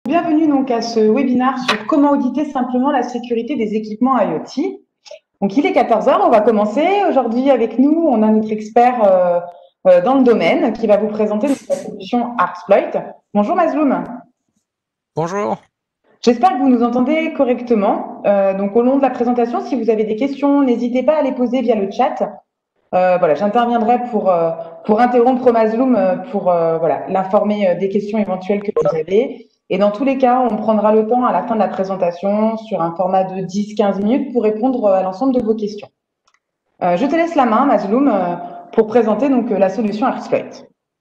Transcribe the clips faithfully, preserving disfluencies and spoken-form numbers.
Bienvenue donc à ce webinaire sur comment auditer simplement la sécurité des équipements IoT. Donc il est quatorze heures, on va commencer. Aujourd'hui avec nous, on a notre expert euh, euh, dans le domaine qui va vous présenter notre solution ArcSploit. Bonjour Mazloum. Bonjour. J'espère que vous nous entendez correctement. Euh, donc au long de la présentation, si vous avez des questions, n'hésitez pas à les poser via le chat. Euh, voilà, j'interviendrai pour euh, pour interrompre Mazloum pour euh, voilà l'informer des questions éventuelles que vous avez. Et dans tous les cas, on prendra le temps à la fin de la présentation sur un format de dix à quinze minutes pour répondre à l'ensemble de vos questions. Euh, je te laisse la main, Mazloum, euh, pour présenter donc la solution ArcSploit.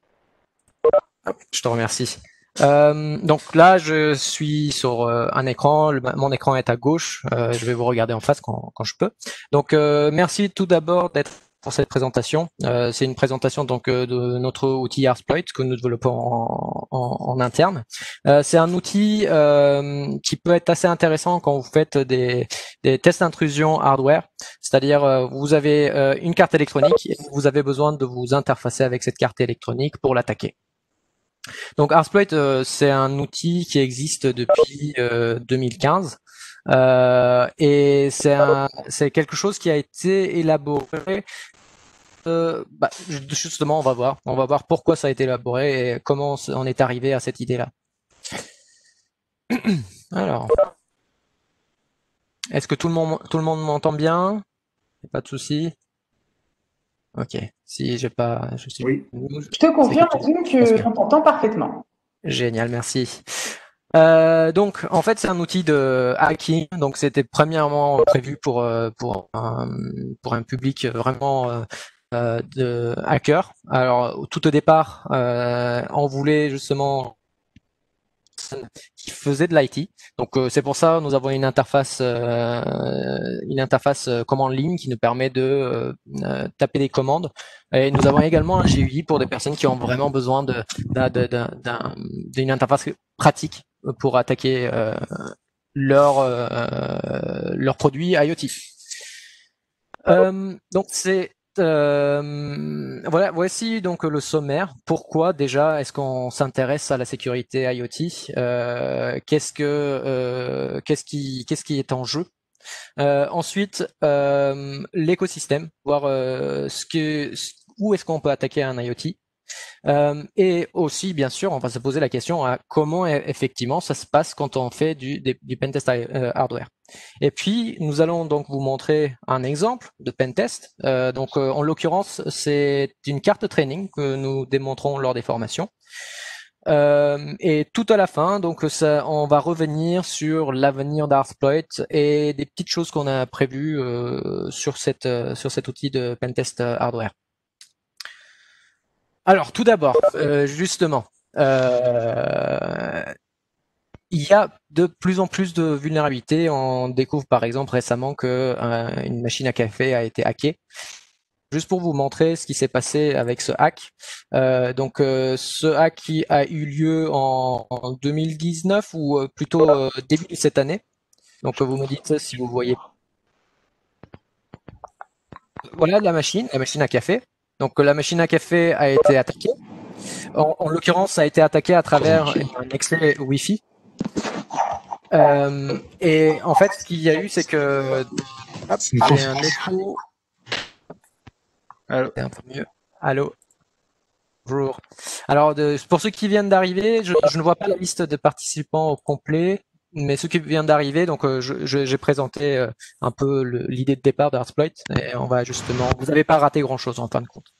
Je te remercie. Euh, donc là, je suis sur euh, un écran. Le, mon écran est à gauche. Euh, je vais vous regarder en face quand, quand je peux. Donc, euh, merci tout d'abord d'être pour cette présentation. Euh, c'est une présentation donc euh, de notre outil ArcSploit que nous développons en, en, en interne. Euh, c'est un outil euh, qui peut être assez intéressant quand vous faites des, des tests d'intrusion hardware. C'est-à-dire, euh, vous avez euh, une carte électronique et vous avez besoin de vous interfacer avec cette carte électronique pour l'attaquer. Donc ArcSploit, euh, c'est un outil qui existe depuis euh, deux mille quinze euh, et c'est quelque chose qui a été élaboré. Euh, bah, justement, on va voir, on va voir pourquoi ça a été élaboré et comment on est arrivé à cette idée-là. Alors, est-ce que tout le monde, tout le monde m'entend bien? Pas de souci. Ok. Si j'ai pas, je suis. Oui. Je te confirme que on t'entend parfaitement. Génial, merci. Euh, donc, en fait, c'est un outil de hacking. Donc, c'était premièrement prévu pour euh, pour un, pour un public vraiment euh, de hackers. Alors, tout au départ, euh, on voulait justement qui faisait de l'I T. Donc, euh, c'est pour ça nous avons une interface euh, une interface euh, commande ligne qui nous permet de euh, taper des commandes. Et nous avons également un G U I pour des personnes qui ont vraiment besoin de d'une interface pratique pour attaquer euh, leurs euh, leurs produits IoT. Euh, donc c'est euh, voilà, voici donc le sommaire. Pourquoi déjà est-ce qu'on s'intéresse à la sécurité IoT? euh, Qu'est-ce que euh, qu'est-ce qui qu'est-ce qui est en jeu? Euh, ensuite, euh, l'écosystème, voir euh, ce que où est-ce qu'on peut attaquer un IoT. Euh, et aussi, bien sûr, on va se poser la question à comment effectivement ça se passe quand on fait du, du pentest euh, hardware. Et puis, nous allons donc vous montrer un exemple de pentest. Euh, donc, euh, en l'occurrence, c'est une carte training que nous démontrons lors des formations. Euh, et tout à la fin, donc ça, on va revenir sur l'avenir d'ArcSploit et des petites choses qu'on a prévues euh, sur cette euh, sur cet outil de pentest hardware. Alors, tout d'abord, euh, justement, euh, il y a de plus en plus de vulnérabilités. On découvre par exemple récemment que euh, une machine à café a été hackée. Juste pour vous montrer ce qui s'est passé avec ce hack. Euh, donc, euh, ce hack qui a eu lieu en, en deux mille dix-neuf ou euh, plutôt euh, début de cette année. Donc, vous me dites si vous voyez. Voilà la machine, la machine à café. Donc, la machine à café a été attaquée. En, en l'occurrence, ça a été attaqué à travers un accès Wi-Fi. Euh, et en fait, ce qu'il y a eu, c'est que hop, j'ai un écho. Allô, un peu mieux. Allô. Bonjour. Alors, de, pour ceux qui viennent d'arriver, je, je ne vois pas la liste de participants au complet, mais ceux qui viennent d'arriver, donc euh, j'ai présenté euh, un peu l'idée de départ de ArcSploit, et on va justement. Vous n'avez pas raté grand-chose en fin de compte.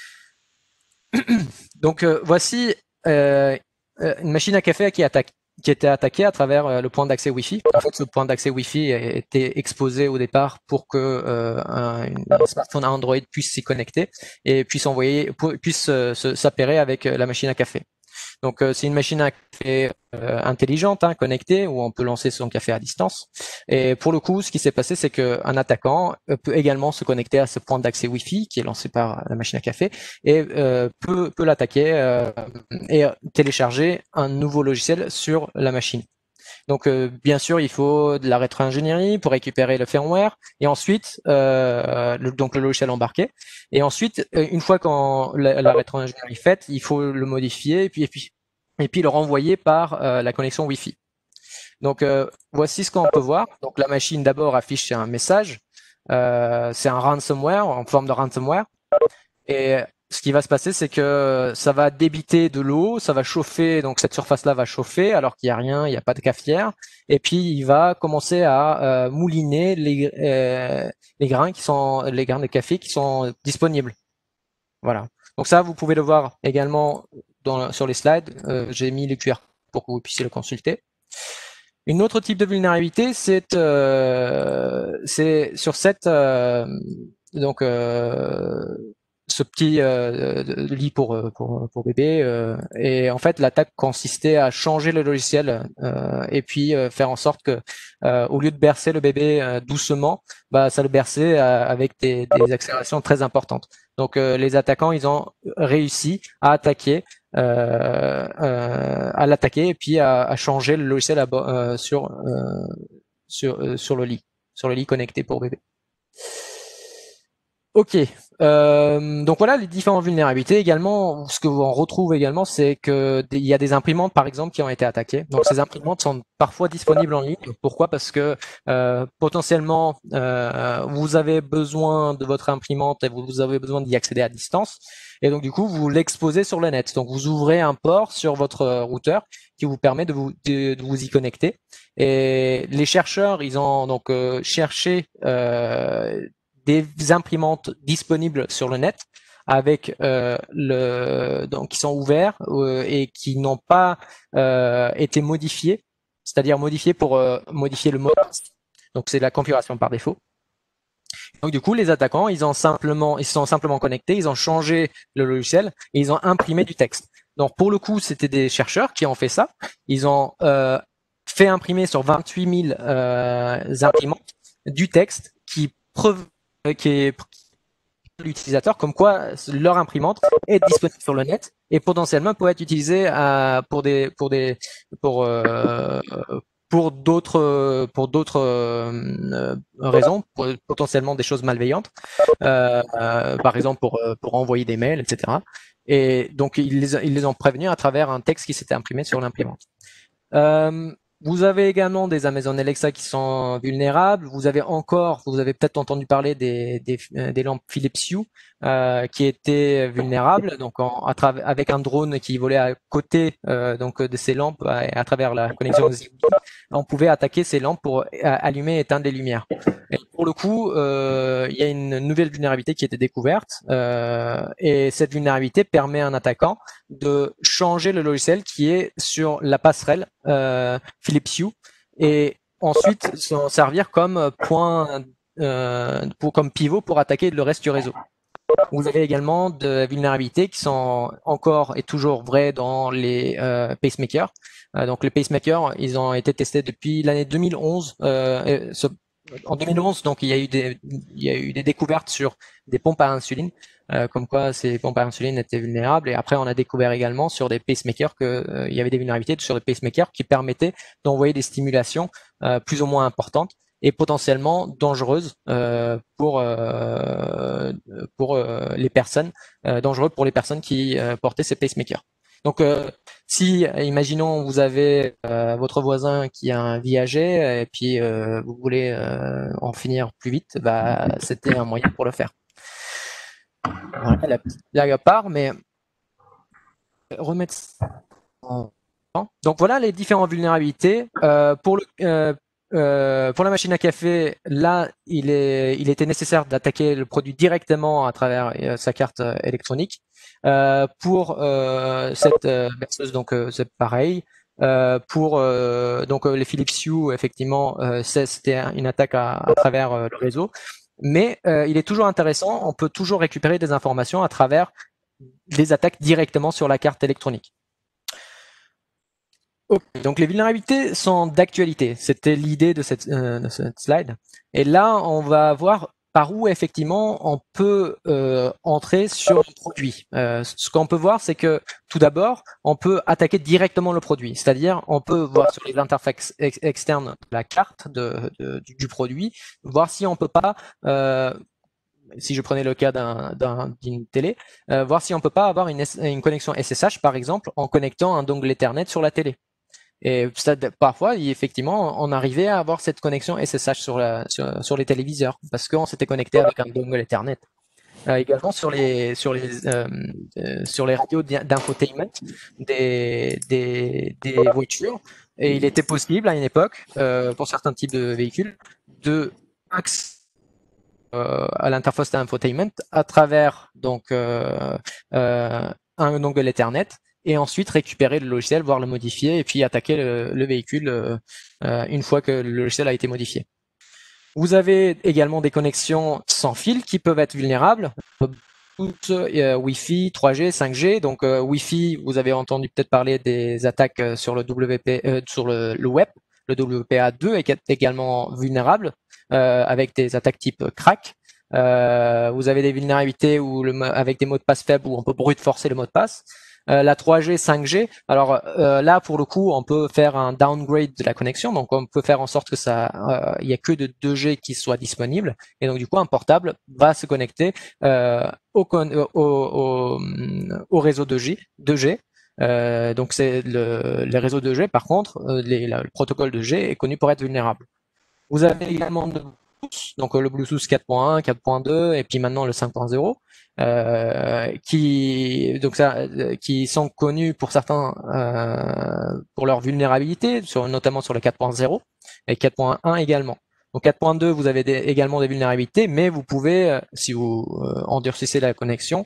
Donc euh, voici euh, une machine à café qui attaque qui était attaqué à travers le point d'accès Wi-Fi. En fait, ce point d'accès Wi-Fi était exposé au départ pour que euh, un, un smartphone Android puisse s'y connecter et puisse envoyer, puisse euh, s'appairer avec la machine à café. Donc, euh, c'est une machine à café euh, intelligente, hein, connectée, où on peut lancer son café à distance. Et pour le coup, ce qui s'est passé, c'est qu'un attaquant peut également se connecter à ce point d'accès Wi-Fi qui est lancé par la machine à café et euh, peut, peut l'attaquer euh, et télécharger un nouveau logiciel sur la machine. Donc, euh, bien sûr, il faut de la rétro-ingénierie pour récupérer le firmware et ensuite, euh, le, donc le logiciel embarqué. Et ensuite, une fois qu'on la, la rétro-ingénierie faite, il faut le modifier et puis, et puis et puis le renvoyer par euh, la connexion Wi-Fi. Donc euh, voici ce qu'on peut voir. Donc la machine d'abord affiche un message. Euh, c'est un ransomware en forme de ransomware. Et ce qui va se passer, c'est que ça va débiter de l'eau, ça va chauffer, donc cette surface-là va chauffer alors qu'il n'y a rien, il n'y a pas de cafetière. Et puis il va commencer à euh, mouliner les, euh, les grains qui sont les grains de café qui sont disponibles. Voilà. Donc ça, vous pouvez le voir également dans, sur les slides. Euh, j'ai mis les Q R pour que vous puissiez le consulter. Une autre type de vulnérabilité, c'est euh, sur cette euh, donc euh, ce petit euh, lit pour pour pour bébé euh, et en fait l'attaque consistait à changer le logiciel euh, et puis euh, faire en sorte que euh, au lieu de bercer le bébé euh, doucement, bah ça le berçait euh, avec des, des accélérations très importantes. Donc euh, les attaquants ils ont réussi à attaquer euh, euh, à l'attaquer et puis à, à changer le logiciel à, euh, sur euh, sur euh, sur le lit sur le lit connecté pour bébé. Ok, euh, donc voilà les différentes vulnérabilités. Également, ce que vous en retrouvez également, c'est que il y a des imprimantes, par exemple, qui ont été attaquées. Donc ces imprimantes sont parfois disponibles en ligne. Pourquoi? Parce que euh, potentiellement, euh, vous avez besoin de votre imprimante et vous avez besoin d'y accéder à distance. Et donc du coup, vous l'exposez sur le net. Donc vous ouvrez un port sur votre routeur qui vous permet de vous de, de vous y connecter. Et les chercheurs, ils ont donc euh, cherché euh, des imprimantes disponibles sur le net avec euh, le donc qui sont ouverts euh, et qui n'ont pas euh, été modifiés, c'est-à-dire modifiés pour euh, modifier le mot de passe. Donc c'est la configuration par défaut. Donc du coup, les attaquants, ils ont simplement, ils sont simplement connectés, ils ont changé le logiciel et ils ont imprimé du texte. Donc pour le coup, c'était des chercheurs qui ont fait ça. Ils ont euh, fait imprimer sur vingt-huit mille euh, imprimantes du texte qui preuve qui est l'utilisateur, comme quoi leur imprimante est disponible sur le net et potentiellement peut être utilisée à, pour des pour des pour euh, pour d'autres pour d'autres euh, raisons, pour, potentiellement des choses malveillantes, euh, euh, par exemple pour pour envoyer des mails, et cetera. Et donc ils les ils les ont prévenus à travers un texte qui s'était imprimé sur l'imprimante. Euh, Vous avez également des Amazon Alexa qui sont vulnérables. Vous avez encore, vous avez peut-être entendu parler des, des, des lampes Philips Hue euh, qui étaient vulnérables. Donc, en, à travers, avec un drone qui volait à côté euh, donc de ces lampes à, à travers la connexion Zigbee, on pouvait attaquer ces lampes pour allumer et éteindre les lumières. Et pour le coup, euh, il y a une nouvelle vulnérabilité qui a été découverte euh, et cette vulnérabilité permet à un attaquant de changer le logiciel qui est sur la passerelle euh, Philips Hue et ensuite s'en servir comme point euh, pour, comme pivot pour attaquer le reste du réseau. Vous avez également de vulnérabilités qui sont encore et toujours vraies dans les euh, pacemakers. Euh, donc les pacemakers, ils ont été testés depuis l'année deux mille onze. Euh, ce, en deux mille onze, donc il y a eu des, il y a eu des découvertes sur des pompes à insuline, euh, comme quoi ces pompes à insuline étaient vulnérables. Et après, on a découvert également sur des pacemakers que euh, il y avait des vulnérabilités sur des pacemakers qui permettaient d'envoyer des stimulations euh, plus ou moins importantes et potentiellement dangereuses euh, pour euh, pour euh, les personnes, euh, dangereux pour les personnes qui euh, portaient ces pacemakers. Donc, euh, si, imaginons, vous avez euh, votre voisin qui a un Viager et puis euh, vous voulez euh, en finir plus vite, bah, c'était un moyen pour le faire. Voilà, la petite blague à part, mais remettre en... Donc voilà les différentes vulnérabilités. Euh, pour le euh, Euh, pour la machine à café, là, il, est, il était nécessaire d'attaquer le produit directement à travers euh, sa carte euh, électronique. Euh, pour euh, cette euh, berceuse, donc euh, c'est pareil. Euh, pour euh, donc euh, les Philips Hue, effectivement, euh, c'était une attaque à, à travers euh, le réseau. Mais euh, il est toujours intéressant. On peut toujours récupérer des informations à travers des attaques directement sur la carte électronique. Okay. Donc les vulnérabilités sont d'actualité. C'était l'idée de cette, euh, de cette slide. Et là, on va voir par où effectivement on peut euh, entrer sur le produit. Euh, ce qu'on peut voir, c'est que tout d'abord, on peut attaquer directement le produit. C'est-à-dire, on peut voir sur les interfaces ex externes la carte de, de, du, du produit, voir si on peut pas euh, si je prenais le cas d'un, d'un, d'une télé, euh, voir si on peut pas avoir une, une connexion S S H, par exemple, en connectant un dongle Ethernet sur la télé. Et ça, parfois, effectivement, on arrivait à avoir cette connexion S S H sur, la, sur, sur les téléviseurs, parce qu'on s'était connecté avec un dongle Ethernet. Euh, également sur les sur les euh, euh, sur les radios d'infotainment des, des des voitures, et il était possible à une époque euh, pour certains types de véhicules de accéder euh, à l'interface d'infotainment à travers donc euh, euh, un dongle Ethernet, et ensuite récupérer le logiciel, voire le modifier, et puis attaquer le, le véhicule euh, euh, une fois que le logiciel a été modifié. Vous avez également des connexions sans fil qui peuvent être vulnérables. Euh, Wi-Fi, trois G, cinq G. Donc euh, Wi-Fi, vous avez entendu peut-être parler des attaques sur le W P, euh, sur le, le web. Le W P A deux est également vulnérable euh, avec des attaques type crack. Euh, vous avez des vulnérabilités où le, avec des mots de passe faibles où on peut brute forcer le mot de passe. Euh, la trois G, cinq G. Alors euh, là, pour le coup, on peut faire un downgrade de la connexion, donc on peut faire en sorte que ça, euh, il y a que de deux G qui soit disponible, et donc du coup, un portable va se connecter euh, au, au, au, au réseau deux G. deux G. Euh, donc c'est le, les réseaux deux G. Par contre, euh, les, la, le protocole deux G est connu pour être vulnérable. Vous avez également le Bluetooth, donc le Bluetooth quatre point un, quatre point deux, et puis maintenant le cinq point zéro. Euh, qui donc ça, qui sont connus pour certains euh, pour leur vulnérabilité, sur, notamment sur le quatre point zéro et quatre point un également. Donc quatre point deux, vous avez des, également des vulnérabilités, mais vous pouvez, si vous euh, endurcissez la connexion,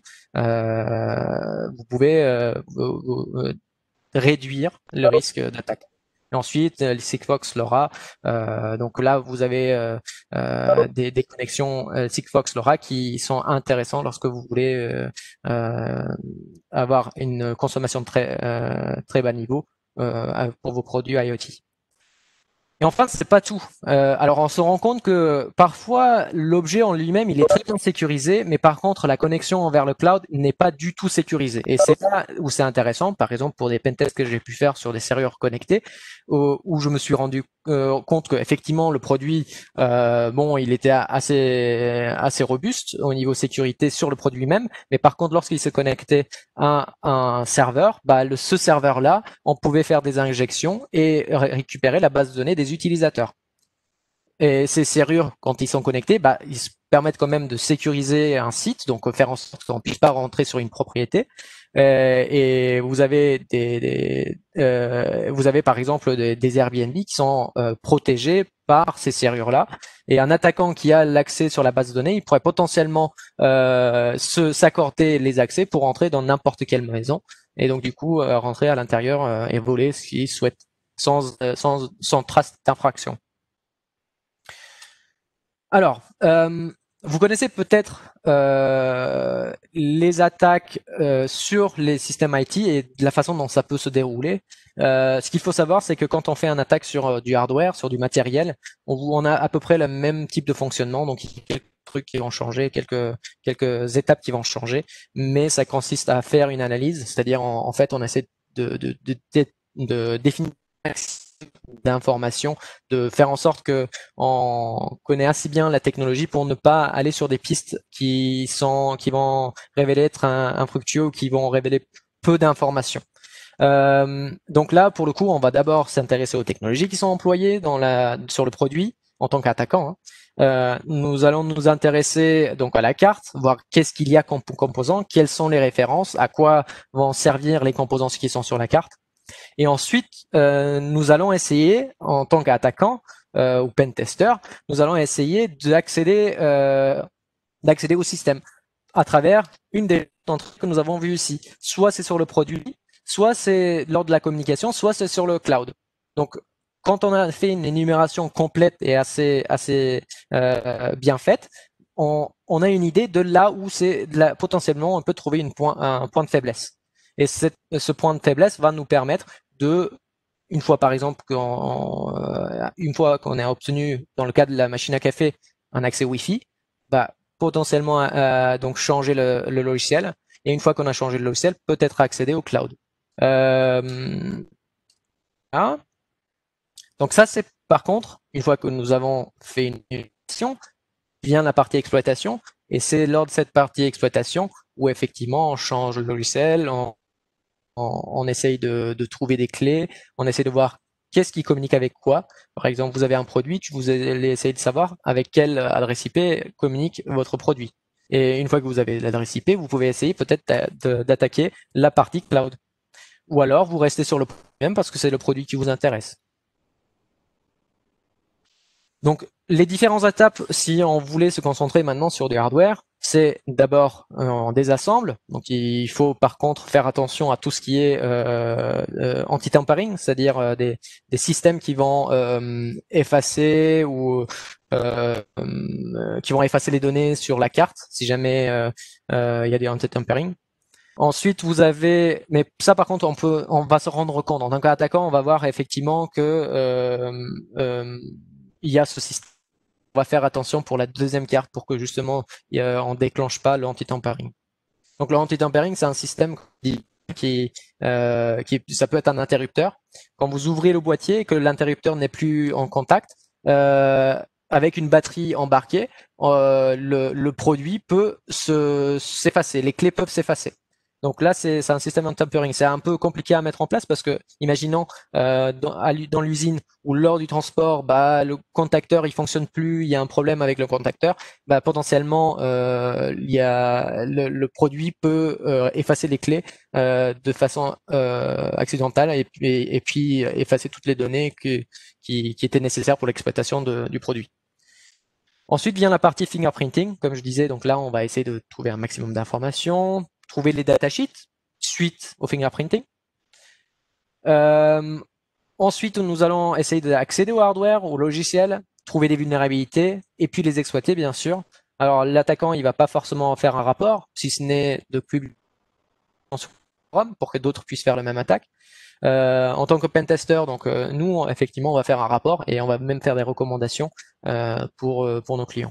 euh, vous pouvez euh, vous, vous, réduire le risque d'attaque. Et ensuite, euh, Sigfox LoRa. Euh, donc là, vous avez euh, euh, des, des connexions euh, Sigfox LoRa qui sont intéressantes lorsque vous voulez euh, euh, avoir une consommation de très euh, très bas niveau euh, pour vos produits IoT. Et enfin, c'est pas tout. Euh, alors, on se rend compte que parfois, l'objet en lui-même, il est très bien sécurisé, mais par contre, la connexion vers le cloud n'est pas du tout sécurisée. Et c'est là où c'est intéressant, par exemple, pour des pentests que j'ai pu faire sur des serrures connectées, où, où je me suis rendu euh, compte qu'effectivement, le produit, euh, bon, il était assez assez robuste au niveau sécurité sur le produit même, mais par contre, lorsqu'il se connectait à un serveur, bah, le, ce serveur-là, on pouvait faire des injections et ré récupérer la base de données des utilisateurs. Et ces serrures, quand ils sont connectés, bah, ils permettent quand même de sécuriser un site, donc faire en sorte qu'on ne puisse pas rentrer sur une propriété. Euh, et vous avez des, des euh, vous avez par exemple des, des Airbnb qui sont euh, protégés par ces serrures-là. Et un attaquant qui a l'accès sur la base de données, il pourrait potentiellement euh, se s'accorder les accès pour rentrer dans n'importe quelle maison. Et donc du coup euh, rentrer à l'intérieur euh, et voler ce qu'il souhaite sans, euh, sans, sans trace d'infraction. Alors, euh, vous connaissez peut-être euh, les attaques euh, sur les systèmes I T et de la façon dont ça peut se dérouler. Euh, ce qu'il faut savoir, c'est que quand on fait une attaque sur euh, du hardware, sur du matériel, on, on a à peu près le même type de fonctionnement. Donc, il y a quelques trucs qui vont changer, quelques quelques étapes qui vont changer, mais ça consiste à faire une analyse, c'est-à-dire en, en fait, on essaie de, de, de, de, de définir d'informations, de faire en sorte que on connaît assez bien la technologie pour ne pas aller sur des pistes qui sont qui vont révéler être infructueux ou qui vont révéler peu d'informations. Euh, donc là, pour le coup, on va d'abord s'intéresser aux technologies qui sont employées dans la sur le produit en tant qu'attaquant. Hein. Euh, nous allons nous intéresser donc à la carte, voir qu'est-ce qu'il y a comme composants, quelles sont les références, à quoi vont servir les composants qui sont sur la carte. Et ensuite, euh, nous allons essayer, en tant qu'attaquant euh, ou pentester, nous allons essayer d'accéder euh, d'accéder au système à travers une des entrées que nous avons vues ici. Soit c'est sur le produit, soit c'est lors de la communication, soit c'est sur le cloud. Donc, quand on a fait une énumération complète et assez assez euh, bien faite, on, on a une idée de là où c'est potentiellement on peut trouver une point, un point de faiblesse. Et cette, ce point de faiblesse va nous permettre de, une fois par exemple, qu'on, euh, une fois qu'on a obtenu, dans le cas de la machine à café, un accès Wi-Fi, bah, potentiellement euh, donc changer le, le logiciel. Et une fois qu'on a changé le logiciel, peut-être accéder au cloud. Euh, hein. Donc ça, c'est par contre, une fois que nous avons fait une mission, vient la partie exploitation. Et c'est lors de cette partie exploitation où effectivement on change le logiciel, on, on, on essaye de, de trouver des clés, on essaie de voir qu'est-ce qui communique avec quoi. Par exemple, vous avez un produit, vous allez essayer de savoir avec quelle adresse I P communique votre produit. Et une fois que vous avez l'adresse I P, vous pouvez essayer peut-être d'attaquer la partie cloud. Ou alors, vous restez sur le même parce que c'est le produit qui vous intéresse. Donc, les différentes étapes, si on voulait se concentrer maintenant sur du hardware, c'est d'abord euh, en désassemble. Donc, il faut par contre faire attention à tout ce qui est euh, euh, anti-tampering, c'est-à-dire euh, des, des systèmes qui vont euh, effacer ou euh, euh, qui vont effacer les données sur la carte si jamais euh, euh, il y a des anti-tampering. Ensuite, vous avez, mais ça par contre, on peut, on va se rendre compte. En tant qu'attaquant, on va voir effectivement que euh, euh, il y a ce système. On va faire attention pour la deuxième carte pour que justement euh, on déclenche pas le anti-tampering. Donc le anti-tampering, c'est un système qui, qui, euh, qui, ça peut être un interrupteur. Quand vous ouvrez le boîtier et que l'interrupteur n'est plus en contact, euh, avec une batterie embarquée, euh, le, le produit peut se s'effacer, les clés peuvent s'effacer. Donc là, c'est un système anti-tampering. C'est un peu compliqué à mettre en place parce que, imaginons euh, dans, dans l'usine ou lors du transport, bah, le contacteur il fonctionne plus, il y a un problème avec le contacteur, bah, potentiellement euh, il y a le, le produit peut euh, effacer les clés euh, de façon euh, accidentelle et, et, et puis effacer toutes les données que, qui, qui étaient nécessaires pour l'exploitation du produit. Ensuite vient la partie fingerprinting, comme je disais. Donc là, on va essayer de trouver un maximum d'informations, trouver les datasheets suite au fingerprinting. Euh, ensuite, nous allons essayer d'accéder au hardware, au logiciel, trouver des vulnérabilités et puis les exploiter, bien sûr. Alors, l'attaquant, il va pas forcément faire un rapport, si ce n'est de publier sur le forum pour que d'autres puissent faire la même attaque. Euh, en tant que pentester, donc euh, nous, effectivement, on va faire un rapport et on va même faire des recommandations euh, pour, euh, pour nos clients.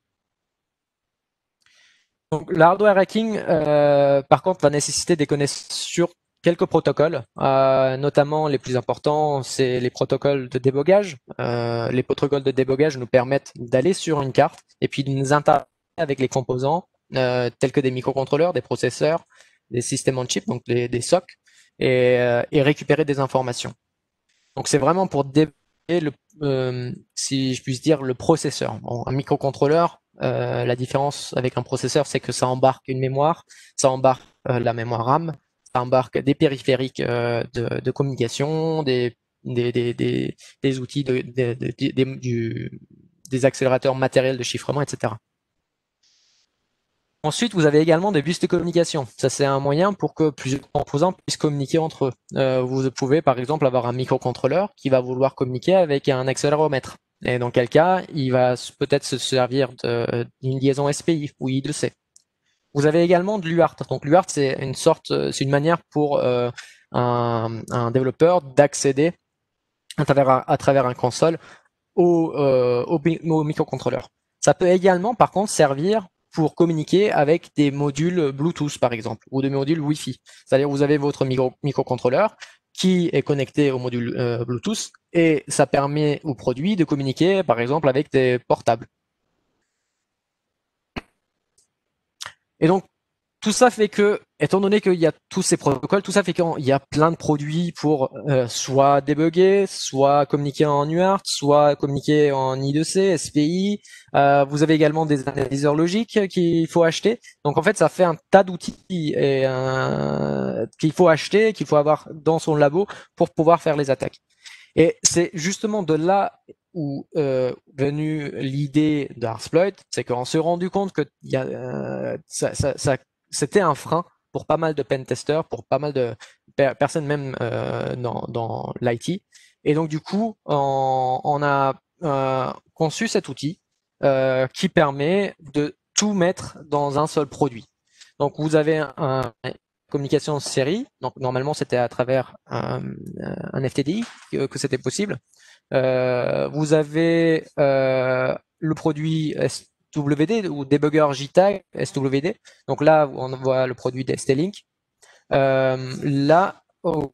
Donc, le hardware hacking, euh, par contre, va nécessiter des connaissances sur quelques protocoles, euh, notamment les plus importants, c'est les protocoles de débogage. Euh, les protocoles de débogage nous permettent d'aller sur une carte et puis de nous interagir avec les composants euh, tels que des microcontrôleurs, des processeurs, des systèmes on chip, donc des, des S O C, et, euh, et récupérer des informations. Donc c'est vraiment pour déboguer le, euh, si je puis dire, le processeur. Bon, un microcontrôleur, euh, la différence avec un processeur, c'est que ça embarque une mémoire, ça embarque euh, la mémoire RAM, ça embarque des périphériques euh, de, de communication, des, des, des, des, des outils, de, de, de, de, du, des accélérateurs matériels de chiffrement, et cetera. Ensuite, vous avez également des bus de communication. Ça, c'est un moyen pour que plusieurs composants puissent communiquer entre eux. Euh, vous pouvez, par exemple, avoir un microcontrôleur qui va vouloir communiquer avec un accéléromètre. Et dans quel cas, il va peut-être se servir d'une liaison S P I ou I deux C. Vous avez également de l'U A R T. Donc l'U A R T, c'est une sorte, c'est une manière pour euh, un, un développeur d'accéder à travers, à travers un console au, euh, au, au microcontrôleur. Ça peut également, par contre, servir pour communiquer avec des modules Bluetooth, par exemple, ou des modules Wi-Fi. C'est-à-dire, vous avez votre micro, microcontrôleur qui est connecté au module euh, Bluetooth et ça permet au produit de communiquer, par exemple, avec des portables. Et donc, tout ça fait que, étant donné qu'il y a tous ces protocoles, tout ça fait qu'il y a plein de produits pour euh, soit débugger, soit communiquer en U A R T, soit communiquer en I deux C, S P I. Euh, vous avez également des analyseurs logiques qu'il faut acheter. Donc en fait, ça fait un tas d'outils euh, qu'il faut acheter, qu'il faut avoir dans son labo pour pouvoir faire les attaques. Et c'est justement de là où euh, venue l'idée d'Arsploit, c'est qu'on s'est rendu compte que y a, euh, ça, ça, ça c'était un frein pour pas mal de pentesters, pour pas mal de per personnes même euh, dans, dans l'I T. Et donc du coup, on, on a euh, conçu cet outil euh, qui permet de tout mettre dans un seul produit. Donc vous avez un, un communication en série, donc normalement c'était à travers un, un F T D I que, que c'était possible. Euh, vous avez euh, le produit S W D ou debugger J TAG S W D. Donc là, on voit le produit d'S T Link. Euh, là, oh,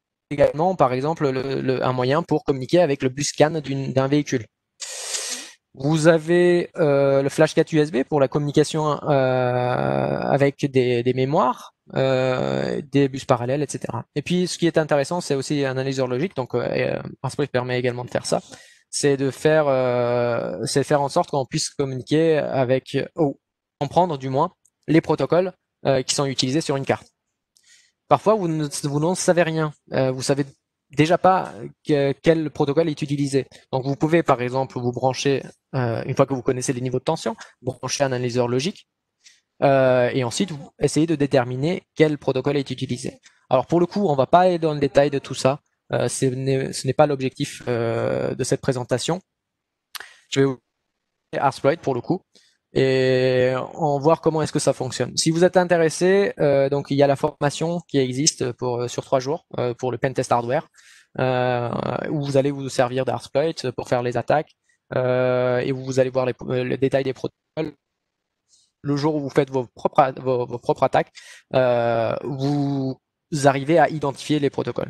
également, par exemple, le, le, un moyen pour communiquer avec le bus scan d'un véhicule. Vous avez euh, le flash quatre U S B pour la communication euh, avec des, des mémoires, euh, des bus parallèles, et cetera. Et puis, ce qui est intéressant, c'est aussi un analyseur logique. Donc, euh, ARSPloit permet également de faire ça. C'est de faire, euh, c'est de faire en sorte qu'on puisse communiquer avec, ou comprendre du moins, les protocoles euh, qui sont utilisés sur une carte. Parfois, vous ne vous n'en savez rien. Euh, vous savez déjà pas que, quel protocole est utilisé. Donc, vous pouvez, par exemple, vous brancher, euh, une fois que vous connaissez les niveaux de tension, brancher un analyseur logique, euh, et ensuite, vous essayez de déterminer quel protocole est utilisé. Alors, pour le coup, on va pas aller dans le détail de tout ça. Euh, ce n'est pas l'objectif euh, de cette présentation. Je vais vous ARSPloit pour le coup et en voir comment est-ce que ça fonctionne. Si vous êtes intéressé, euh, donc il y a la formation qui existe pour sur trois jours euh, pour le pentest hardware, euh, où vous allez vous servir d'ARSPloit pour faire les attaques euh, et où vous allez voir les, les détails des protocoles. Le jour où vous faites vos propres, vos, vos propres attaques, euh, vous arrivez à identifier les protocoles.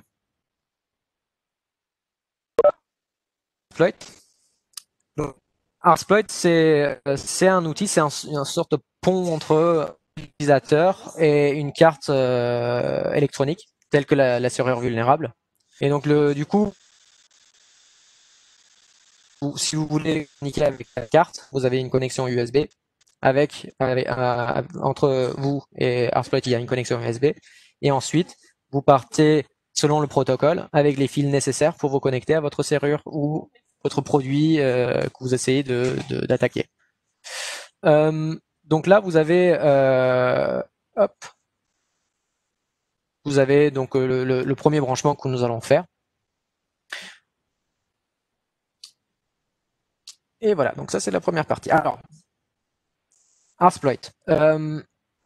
ARSPloit. Donc, ARSPloit, c'est un outil, c'est un, une sorte de pont entre l'utilisateur et une carte euh, électronique, telle que la, la serrure vulnérable. Et donc, le, du coup, vous, si vous voulez communiquer avec la carte, vous avez une connexion U S B. Avec, avec euh, entre vous et ARSPloit, il y a une connexion U S B. Et ensuite, vous partez selon le protocole avec les fils nécessaires pour vous connecter à votre serrure ou votre produit euh, que vous essayez de, de, d'attaquer. Euh, donc là, vous avez, euh, hop, vous avez donc le, le, le premier branchement que nous allons faire. Et voilà, donc ça c'est la première partie. Alors, ARSPloit. Euh,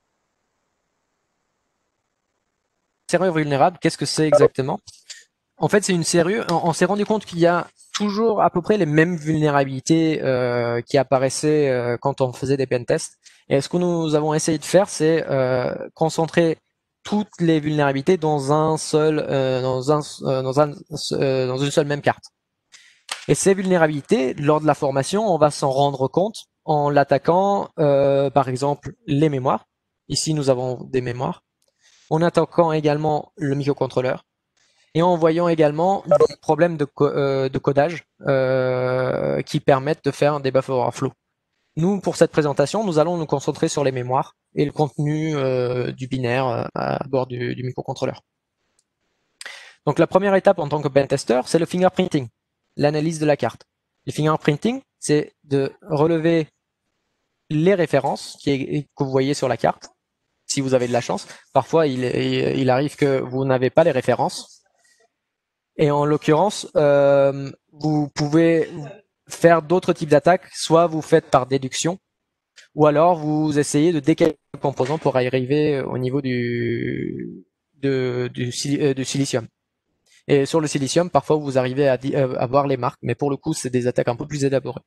serrure vulnérable, qu'est-ce que c'est exactement? En fait, c'est une serrure. On, on s'est rendu compte qu'il y a toujours à peu près les mêmes vulnérabilités euh, qui apparaissaient euh, quand on faisait des pentests. Et ce que nous avons essayé de faire, c'est euh, concentrer toutes les vulnérabilités dans un seul, euh, dans un, euh, dans un, euh, dans une seule même carte. Et ces vulnérabilités, lors de la formation, on va s'en rendre compte en l'attaquant, euh, par exemple, les mémoires. Ici, nous avons des mémoires. En attaquant également le microcontrôleur et en voyant également des problèmes de, co euh, de codage euh, qui permettent de faire des buffer overflow. Nous, pour cette présentation, nous allons nous concentrer sur les mémoires et le contenu euh, du binaire euh, à bord du, du microcontrôleur. Donc la première étape en tant que pentester, c'est le fingerprinting, l'analyse de la carte. Le fingerprinting, c'est de relever les références qui est, que vous voyez sur la carte, si vous avez de la chance. Parfois, il, il arrive que vous n'avez pas les références. Et en l'occurrence, euh, vous pouvez faire d'autres types d'attaques, soit vous faites par déduction, ou alors vous essayez de décaler le composant pour arriver au niveau du, de, du, du silicium. Et sur le silicium, parfois vous arrivez à, à voir les marques, mais pour le coup, c'est des attaques un peu plus élaborées.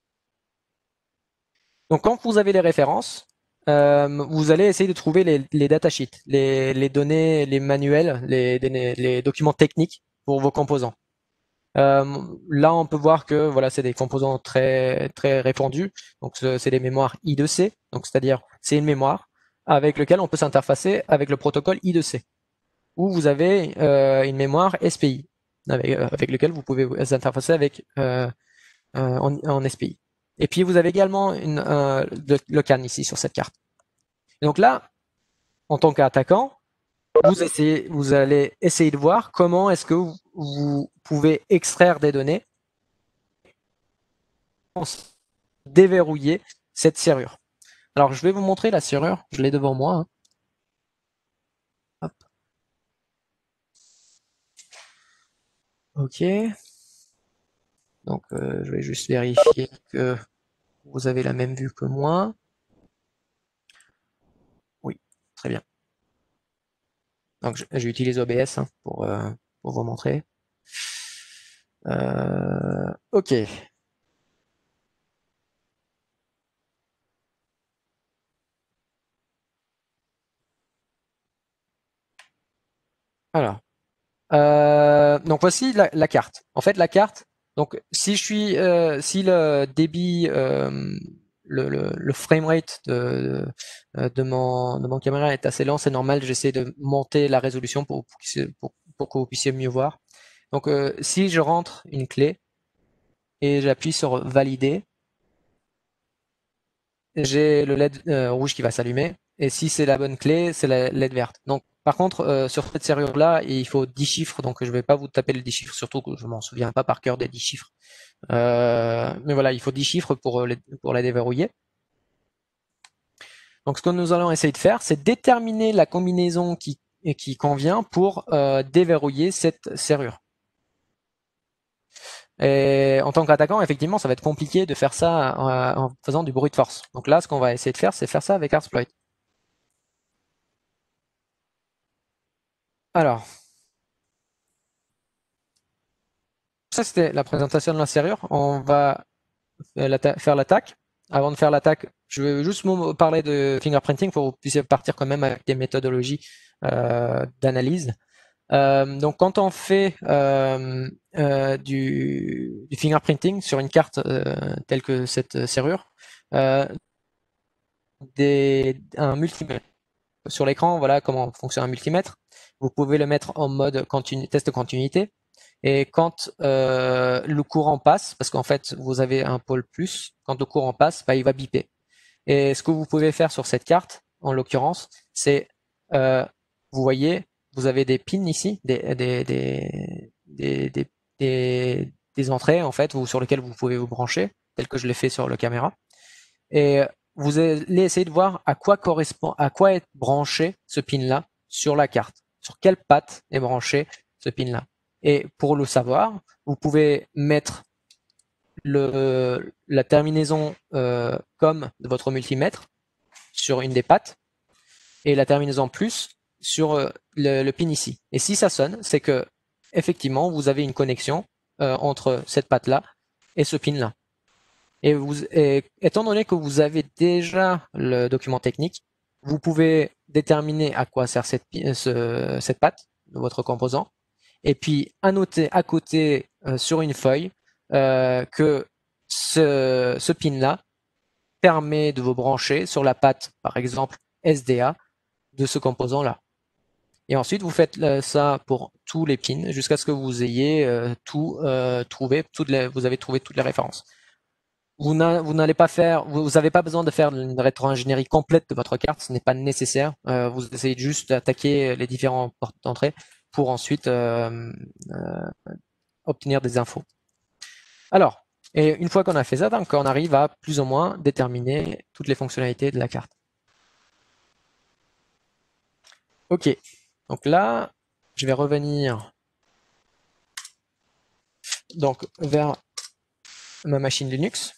Donc quand vous avez les références, euh, vous allez essayer de trouver les, les datasheets, les, les données, les manuels, les, les, les documents techniques pour vos composants. Euh, là, on peut voir que voilà, c'est des composants très très répandus. Donc, c'est des mémoires I deux C. Donc, c'est-à-dire, c'est une mémoire avec laquelle on peut s'interfacer avec le protocole I deux C. Ou vous avez euh, une mémoire S P I avec, euh, avec lequel vous pouvez vous interfacer avec euh, euh, en, en S P I. Et puis, vous avez également une, euh, le, le C A N ici sur cette carte. Et donc là, en tant qu'attaquant, vous, essayez, vous allez essayer de voir comment est-ce que vous, vous pouvez extraire des données, déverrouiller cette serrure. Alors, je vais vous montrer la serrure. Je l'ai devant moi. Hein. Hop. OK. Donc, euh, je vais juste vérifier que vous avez la même vue que moi. Oui, très bien. Donc, j'utilise O B S hein, pour, euh, pour vous montrer. Euh, OK. Alors, euh, donc voici la, la carte. En fait, la carte, Donc si je suis, euh, si le débit, euh, le, le, le framerate de, de, de, mon, de mon caméra est assez lent, c'est normal, j'essaie de monter la résolution pour, pour, pour que vous puissiez mieux voir. Donc euh, si je rentre une clé et j'appuie sur valider, j'ai le L E D euh, rouge qui va s'allumer. Et si c'est la bonne clé, c'est la L E D verte. Donc, par contre, euh, sur cette serrure-là, il faut dix chiffres. Donc, je ne vais pas vous taper les dix chiffres, surtout que je m'en souviens pas par cœur des dix chiffres. Euh, mais voilà, il faut dix chiffres pour, les, pour la déverrouiller. Donc, ce que nous allons essayer de faire, c'est déterminer la combinaison qui, qui convient pour euh, déverrouiller cette serrure. Et en tant qu'attaquant, effectivement, ça va être compliqué de faire ça en, en faisant du brute force. Donc là, ce qu'on va essayer de faire, c'est faire ça avec Arsploit. Alors, ça c'était la présentation de la serrure. On va faire l'attaque. Avant de faire l'attaque, je vais juste vous parler de fingerprinting pour que vous puissiez partir quand même avec des méthodologies euh, d'analyse. Euh, donc quand on fait euh, euh, du, du fingerprinting sur une carte euh, telle que cette serrure, euh, des, un multimètre sur l'écran, voilà comment fonctionne un multimètre. Vous pouvez le mettre en mode continu, test de continuité. Et quand euh, le courant passe, parce qu'en fait vous avez un pôle plus, quand le courant passe, bah, il va biper. Et ce que vous pouvez faire sur cette carte, en l'occurrence, c'est, euh, vous voyez, vous avez des pins ici, des, des, des, des, des, des, des entrées en fait, sur lesquelles vous pouvez vous brancher, tel que je l'ai fait sur le caméra. Et vous allez essayer de voir à quoi correspond, à quoi est branché ce pin-là sur la carte, sur quelle patte est branché ce pin-là. Et pour le savoir, vous pouvez mettre le, la terminaison euh, com de votre multimètre sur une des pattes et la terminaison plus sur euh, le, le pin ici. Et si ça sonne, c'est que effectivement vous avez une connexion euh, entre cette patte-là et ce pin-là. Et, vous, et étant donné que vous avez déjà le document technique, vous pouvez déterminer à quoi sert cette, ce, cette patte de votre composant, et puis annoter à côté euh, sur une feuille euh, que ce, ce pin-là permet de vous brancher sur la patte, par exemple S D A, de ce composant-là. Et ensuite, vous faites euh, ça pour tous les pins jusqu'à ce que vous ayez euh, tout euh, trouvé, toutes les, vous avez trouvé toutes les références. Vous n'allez pas faire, vous n'avez pas besoin de faire une rétro-ingénierie complète de votre carte, ce n'est pas nécessaire. Euh, vous essayez juste d'attaquer les différents portes d'entrée pour ensuite euh, euh, obtenir des infos. Alors, et une fois qu'on a fait ça, donc on arrive à plus ou moins déterminer toutes les fonctionnalités de la carte. Ok, donc là, je vais revenir donc vers ma machine Linux.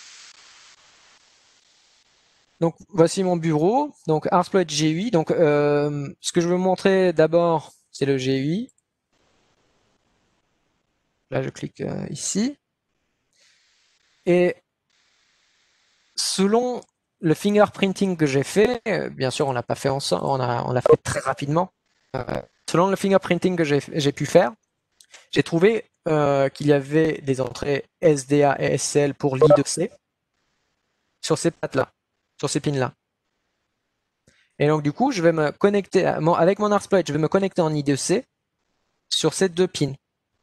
Donc voici mon bureau, donc Arsploit G U I. Donc euh, ce que je veux montrer d'abord, c'est le G U I. Là, je clique euh, ici. Et selon le fingerprinting que j'ai fait, euh, bien sûr, on l'a pas fait ensemble, on a, on l'a fait très rapidement. Euh, selon le fingerprinting que j'ai pu faire, j'ai trouvé euh, qu'il y avait des entrées S D A et S L pour l'I deux C sur ces pattes-là, sur ces pins-là. Et donc, du coup, je vais me connecter, à, mon, avec mon Arsploit, je vais me connecter en I deux C sur ces deux pins.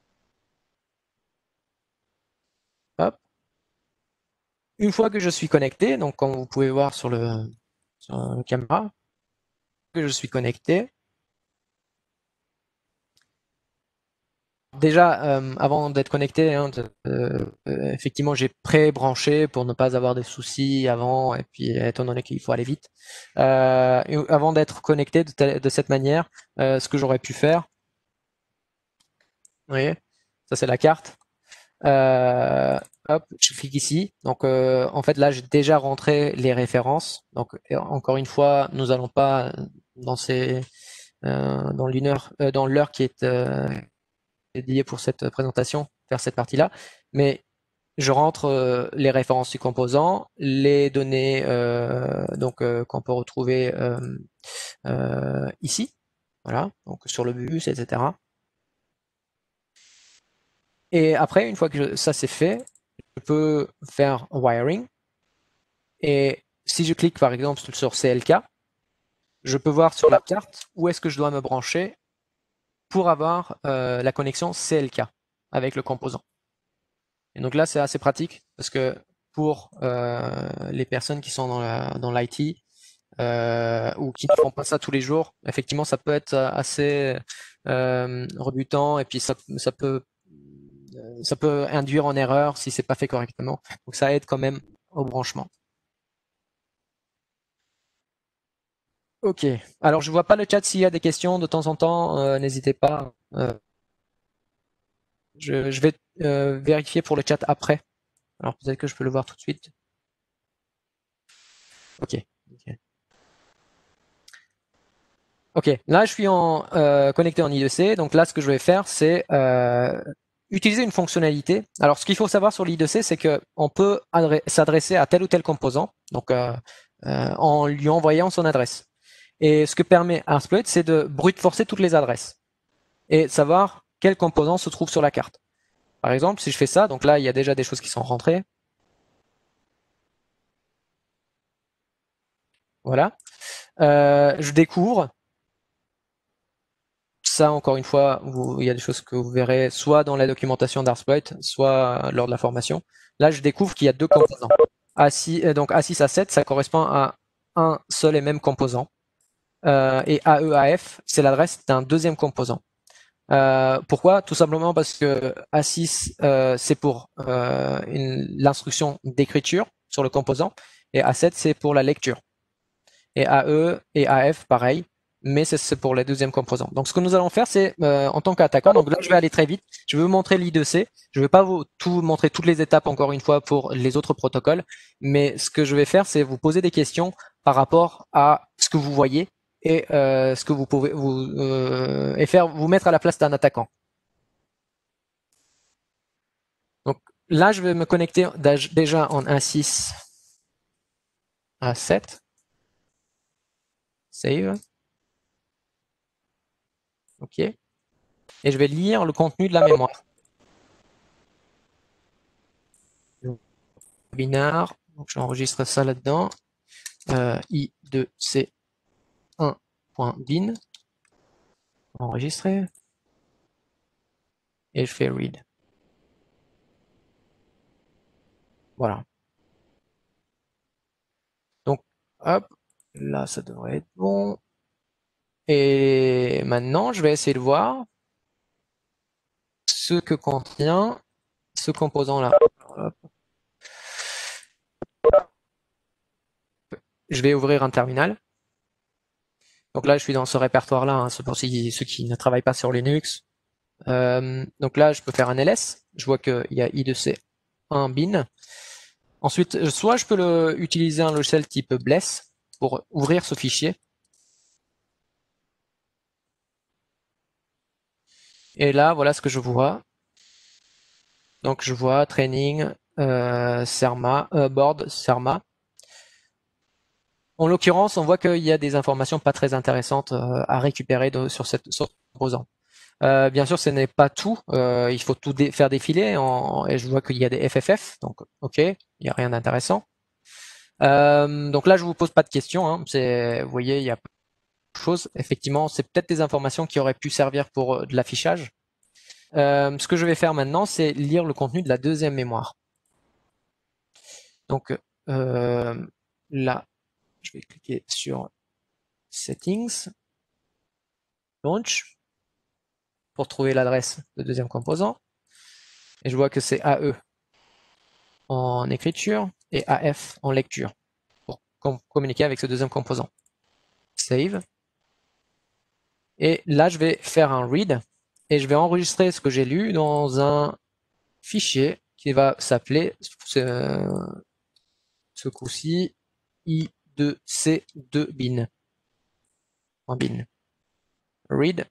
Hop. Une fois que je suis connecté, donc comme vous pouvez voir sur le, sur la caméra, que je suis connecté. Déjà, euh, avant d'être connecté, hein, de, euh, euh, effectivement, j'ai pré-branché pour ne pas avoir des soucis avant, et puis étant donné qu'il faut aller vite. Euh, et avant d'être connecté de, de cette manière, euh, ce que j'aurais pu faire, vous voyez, ça c'est la carte. Euh, hop, je clique ici. Donc, euh, en fait, là, j'ai déjà rentré les références. Donc, encore une fois, nous n'allons pas dans ces, euh, dans l'heure, euh, dans l'heure qui est euh, dédiée pour cette présentation, faire cette partie-là. Mais je rentre euh, les références du composant, les données euh, donc euh, qu'on peut retrouver euh, euh, ici. Voilà, donc sur le bus, et cetera. Et après, une fois que je, ça c'est fait, je peux faire wiring. Et si je clique par exemple sur C L K, je peux voir sur la carte où est-ce que je dois me brancher pour avoir euh, la connexion C L K avec le composant. Et donc là, c'est assez pratique parce que pour euh, les personnes qui sont dans l'I T euh, ou qui ne font pas ça tous les jours, effectivement, ça peut être assez euh, rebutant et puis ça, ça peut ça peut induire en erreur si c'est pas fait correctement. Donc ça aide quand même au branchement. Ok. Alors je vois pas le chat. S'il y a des questions de temps en temps, euh, n'hésitez pas. Euh, je, je vais euh, vérifier pour le chat après. Alors peut-être que je peux le voir tout de suite. Ok. Ok. Ok, là je suis en, euh, connecté en I deux C, donc là ce que je vais faire c'est euh, utiliser une fonctionnalité. Alors ce qu'il faut savoir sur l'I deux C c'est qu'on peut s'adresser à tel ou tel composant, donc euh, euh, en lui envoyant son adresse. Et ce que permet Arsploit c'est de brute forcer toutes les adresses et savoir quel composant se trouve sur la carte. Par exemple si je fais ça, donc là il y a déjà des choses qui sont rentrées. Voilà. Euh, je découvre ça, encore une fois, vous, il y a des choses que vous verrez soit dans la documentation d'Arsploit, soit lors de la formation. Là, je découvre qu'il y a deux composants. A six, donc A six, A sept, ça correspond à un seul et même composant. Euh, et A E, A F, c'est l'adresse d'un deuxième composant. Euh, pourquoi? Tout simplement parce que A six, euh, c'est pour euh, l'instruction d'écriture sur le composant, et A sept, c'est pour la lecture. Et A E et A F, pareil, mais c'est pour les deuxièmes composants. Donc ce que nous allons faire, c'est euh, en tant qu'attaquant, donc là je vais aller très vite, je vais vous montrer l'I deux C, je ne vais pas vous tout montrer toutes les étapes encore une fois pour les autres protocoles, mais ce que je vais faire, c'est vous poser des questions par rapport à ce que vous voyez et euh, ce que vous pouvez vous euh, et faire vous mettre à la place d'un attaquant. Donc là, je vais me connecter déjà en A six, A sept, save. Ok. Et je vais lire le contenu de la mémoire. Binaire, donc j'enregistre ça là-dedans. Euh, I deux C un.bin. Enregistrer. Et je fais read. Voilà. Donc, hop, là ça devrait être bon. Et maintenant, je vais essayer de voir ce que contient ce composant-là. Je vais ouvrir un terminal. Donc là, je suis dans ce répertoire-là, hein, c'est pour ceux qui, ceux qui ne travaillent pas sur Linux. Euh, donc là, je peux faire un L S. Je vois qu'il y a I deux C un bin. Ensuite, soit je peux le, utiliser un logiciel type Bless pour ouvrir ce fichier. Et là, voilà ce que je vois. Donc je vois training, euh, Serma, euh, board, Serma. En l'occurrence, on voit qu'il y a des informations pas très intéressantes euh, à récupérer de, sur cette sur ce composant. Euh, bien sûr, ce n'est pas tout. Euh, il faut tout dé faire défiler. En, et je vois qu'il y a des F F F. Donc, ok, il n'y a rien d'intéressant. Euh, donc là, je vous pose pas de questions. Hein. Vous voyez, il y a peu de choses. Effectivement, c'est peut-être des informations qui auraient pu servir pour euh, de l'affichage. Euh, ce que je vais faire maintenant, c'est lire le contenu de la deuxième mémoire. Donc euh, là, je vais cliquer sur Settings, Launch, pour trouver l'adresse de deuxième composant. Et je vois que c'est A E en écriture et A F en lecture pour com communiquer avec ce deuxième composant. Save. Et là, je vais faire un read et je vais enregistrer ce que j'ai lu dans un fichier qui va s'appeler ce, ce coup-ci I deux C deux bin. En bin. Read.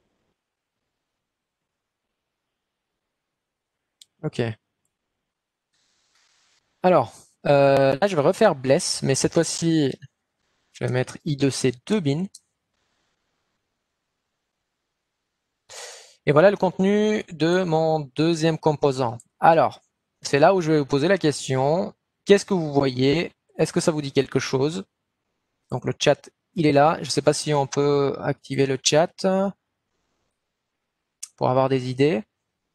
Ok. Alors, euh, là, je vais refaire Bless, mais cette fois-ci, je vais mettre I deux C deux bin. Et voilà le contenu de mon deuxième composant. Alors, c'est là où je vais vous poser la question. Qu'est-ce que vous voyez? Est-ce que ça vous dit quelque chose? Donc le chat, il est là. Je ne sais pas si on peut activer le chat pour avoir des idées.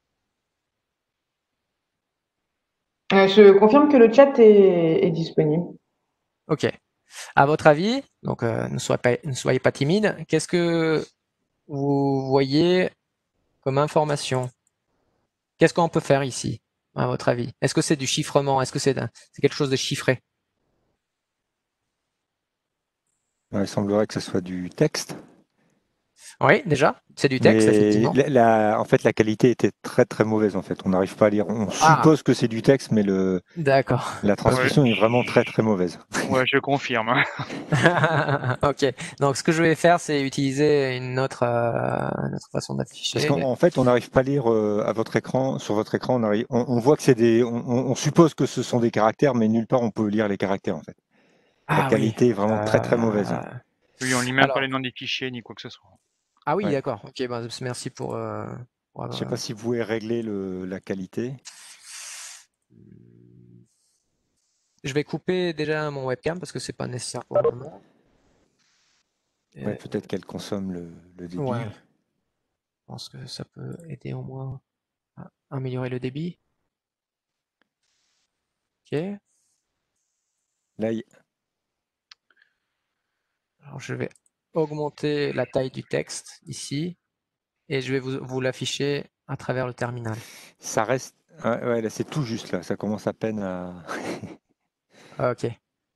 Euh, je confirme que le chat est, est disponible. Ok. À votre avis, donc euh, ne, soyez pas, ne soyez pas timide, qu'est-ce que vous voyez comme information? Qu'est-ce qu'on peut faire ici, à votre avis? Est-ce que c'est du chiffrement? Est-ce que c'est c'est quelque chose de chiffré? Ouais, il semblerait que ce soit du texte. Oui, déjà, c'est du texte, Mais effectivement. la, la- en fait, la qualité était très très mauvaise. En fait, on n'arrive pas à lire. On Ah, suppose que c'est du texte, mais le, d'accord. la transcription Ouais, est vraiment très très mauvaise. ouais, je confirme. Ok, donc ce que je vais faire, c'est utiliser une autre, euh, une autre façon Parce d'afficher. qu'en en fait, on n'arrive pas à lire euh, à votre écran, sur votre écran, on, arrive, on, on voit que c'est des, on, on suppose que ce sont des caractères, mais nulle part on peut lire les caractères en fait. La Ah oui. qualité est vraiment très très mauvaise. Euh, Oui, on lit même pas alors, les noms des fichiers ni quoi que ce soit. ah oui, Ouais. d'accord. Ok, bah, merci pour. euh, pour Je ne sais avoir- pas si vous pouvez régler le, la qualité. Je vais couper déjà mon webcam parce que c'est pas nécessaire pour le moment. Ouais, Et- peut-être qu'elle consomme le, le débit. Ouais. Je pense que ça peut aider au moins à améliorer le débit. Ok. Là, il- Alors je vais augmenter la taille du texte ici et je vais vous, vous l'afficher à travers le terminal. ça reste. Ouais, ouais, là, c'est tout juste là. Ça commence à peine à. Ok.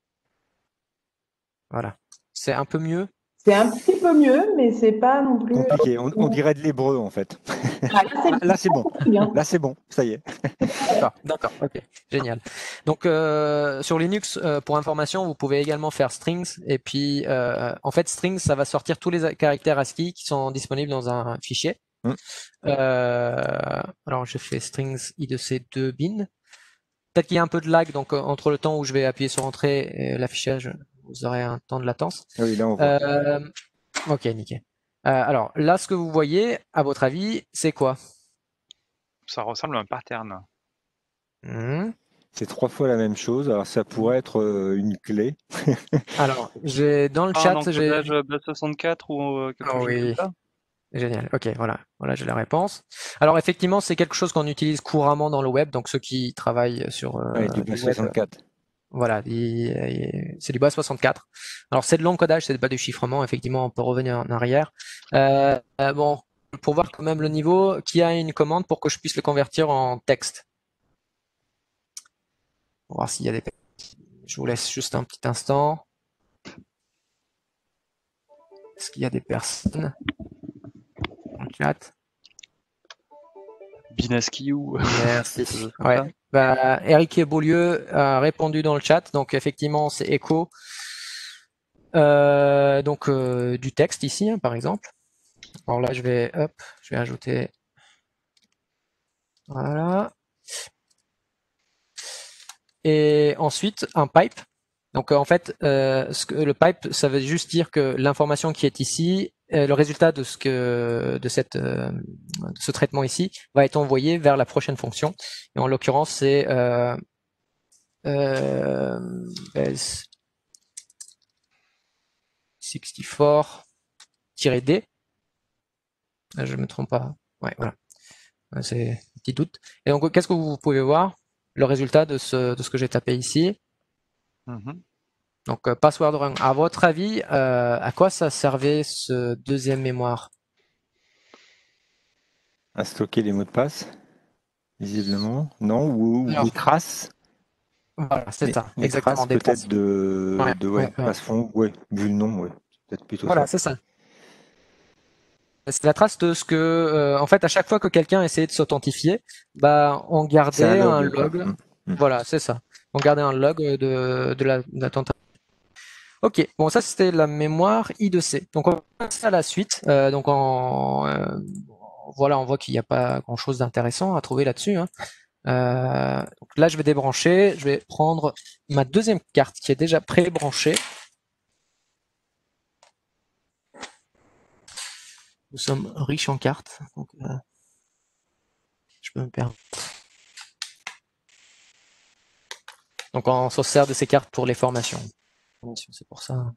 Voilà. C'est un peu mieux. C'est un petit peu mieux, mais c'est pas non plus. Compliqué. On, on dirait de l'hébreu en fait. Ah, là, c'est Ah, là, c'est bon. très bien. Là, c'est bon. Ça y est. D'accord, d'accord, ok, génial. Donc euh, sur Linux, euh, pour information, vous pouvez également faire strings et puis euh, en fait strings, ça va sortir tous les caractères ASCII qui sont disponibles dans un fichier. Mm. Euh, alors je fais strings i deux c deux bin. Peut-être qu'il y a un peu de lag, donc euh, entre le temps où je vais appuyer sur entrée et l'affichage, vous aurez un temps de latence. Ah oui, là, on voit. Euh, ok, nickel. Euh, alors là, ce que vous voyez, à votre avis, c'est quoi? Ça ressemble à un pattern. Hmm. C'est trois fois la même chose. Alors, ça pourrait être euh, une clé. Alors, j'ai dans le Ah, chat, un j'ai. encodage base soixante-quatre ou euh, quelque Ah chose oui, comme ça. génial. Ok, voilà, voilà, j'ai la réponse. Alors effectivement, c'est quelque chose qu'on utilise couramment dans le web. Donc ceux qui travaillent sur euh, Ouais, du du base web, soixante-quatre. voilà, il- il- c'est du base soixante-quatre. Alors c'est de l'encodage, c'est pas du chiffrement. Effectivement, on peut revenir en arrière. Euh, euh, bon, pour voir quand même le niveau, qui a une commande pour que je puisse le convertir en texte. On va voir s'il y a des. Je vous laisse juste un petit instant. Est-ce qu'il y a des personnes dans le chat? Binaski ou. Merci. Quelque chose comme Ouais. ça. Bah, Eric Beaulieu a répondu dans le chat, donc effectivement c'est écho. Euh, donc euh, du texte ici, hein, par exemple. Alors là, je vais, hop, je vais ajouter. Voilà. Et ensuite un pipe. Donc euh, en fait, euh, ce que, le pipe, ça veut juste dire que l'information qui est ici, euh, le résultat de ce que de cette euh, de ce traitement ici, va être envoyé vers la prochaine fonction. Et en l'occurrence, c'est euh, euh, sixty-four-D. Je me trompe pas. Ouais, voilà. C'est un petit doute. Et donc, qu'est-ce que vous pouvez voir? Le résultat de ce, de ce que j'ai tapé ici. Mm-hmm. Donc, euh, password run. À votre avis, euh, à quoi ça servait ce deuxième mémoire? À stocker les mots de passe, visiblement. Non, ou, ou Alors, des traces. voilà, c'est Les, ça, les exactement. traces Des peut-être traces. de, Ouais, de ouais, ouais, ouais. passe-fond. Ouais, vu le nom, ouais. Peut-être plutôt Voilà, ça. c'est ça. C'est la trace de ce que, euh, en fait, à chaque fois que quelqu'un essayait de s'authentifier, bah, on C'est un gardait un log, quoi. log. Mm, mm. Voilà, c'est ça. On gardait un log de, de la, de la tentative. Ok, bon ça c'était la mémoire I deux C. Donc on va passer à la suite. Euh, donc en, euh, voilà, on voit qu'il n'y a pas grand chose d'intéressant à trouver là-dessus. Hein. Euh, donc là je vais débrancher, je vais prendre ma deuxième carte qui est déjà pré-branchée. nous sommes riches en cartes. Donc, euh, je peux me permettre. Donc on se sert de ces cartes pour les formations. C'est pour ça.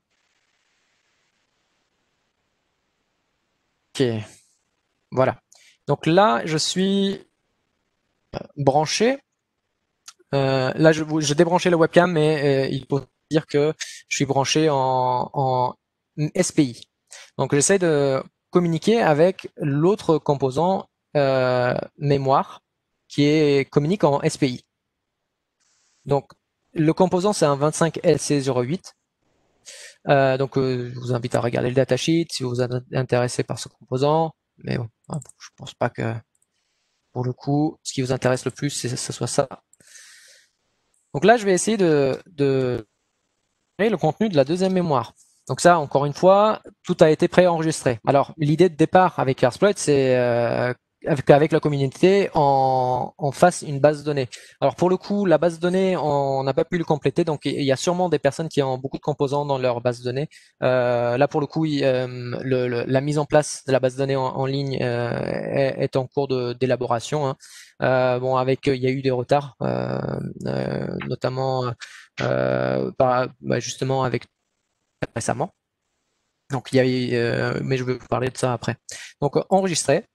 Ok. Voilà. Donc là, je suis branché. Euh, là, je, je débranché la webcam, mais euh, il faut dire que je suis branché en, en S P I. Donc j'essaie de communiquer avec l'autre composant euh, mémoire qui est communique en S P I. Donc le composant c'est un vingt-cinq L C zéro huit. Euh, donc euh, je vous invite à regarder le datasheet si vous êtes intéressé par ce composant. Mais bon, je pense pas que pour le coup, ce qui vous intéresse le plus, c'est que ce soit ça. Donc là, je vais essayer de, de créer le contenu de la deuxième mémoire. Donc ça, encore une fois, tout a été préenregistré. Alors, l'idée de départ avec Airsploit, c'est euh, qu'avec la communauté, on, on fasse une base de données. Alors pour le coup, la base de données, on n'a pas pu le compléter, donc il y a sûrement des personnes qui ont beaucoup de composants dans leur base de données. Euh, là, pour le coup, il, euh, le, le, la mise en place de la base de données en, en ligne euh, est, est en cours d'élaboration. Hein. Euh, bon, avec, il y a eu des retards, euh, euh, notamment euh, par, bah, justement avec récemment. Donc il y a, euh, mais je vais vous parler de ça après. Donc enregistrer.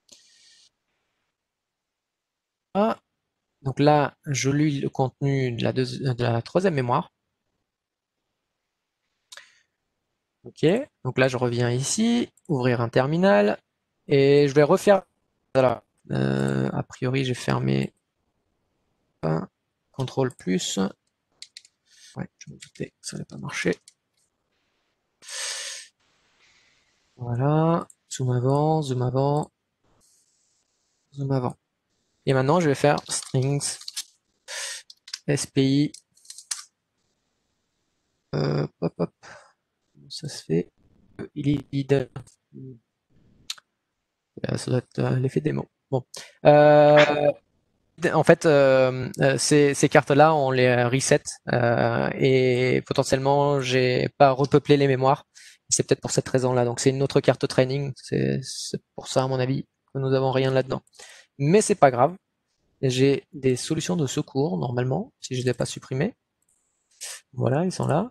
Ah, donc là, je lis le contenu de la, deux, de la troisième mémoire. Ok, donc là je reviens ici, ouvrir un terminal et je vais refaire. Voilà. Euh, a priori j'ai fermé un contrôle plus. Ouais, je me doutais que ça n'allait pas marcher. Voilà, zoom avant, zoom avant, zoom avant. Et maintenant je vais faire strings S P I. Euh, hop, hop. Ça se fait. Il est vide. Ça doit être l'effet démo. Bon. Euh, en fait, euh, ces, ces cartes-là, on les reset euh, et potentiellement, j'ai pas repeuplé les mémoires. C'est peut-être pour cette raison-là. Donc, c'est une autre carte training. C'est pour ça, à mon avis, que nous n'avons rien là-dedans. Mais c'est pas grave. J'ai des solutions de secours, normalement, si je ne les ai pas supprimées. Voilà, ils sont là.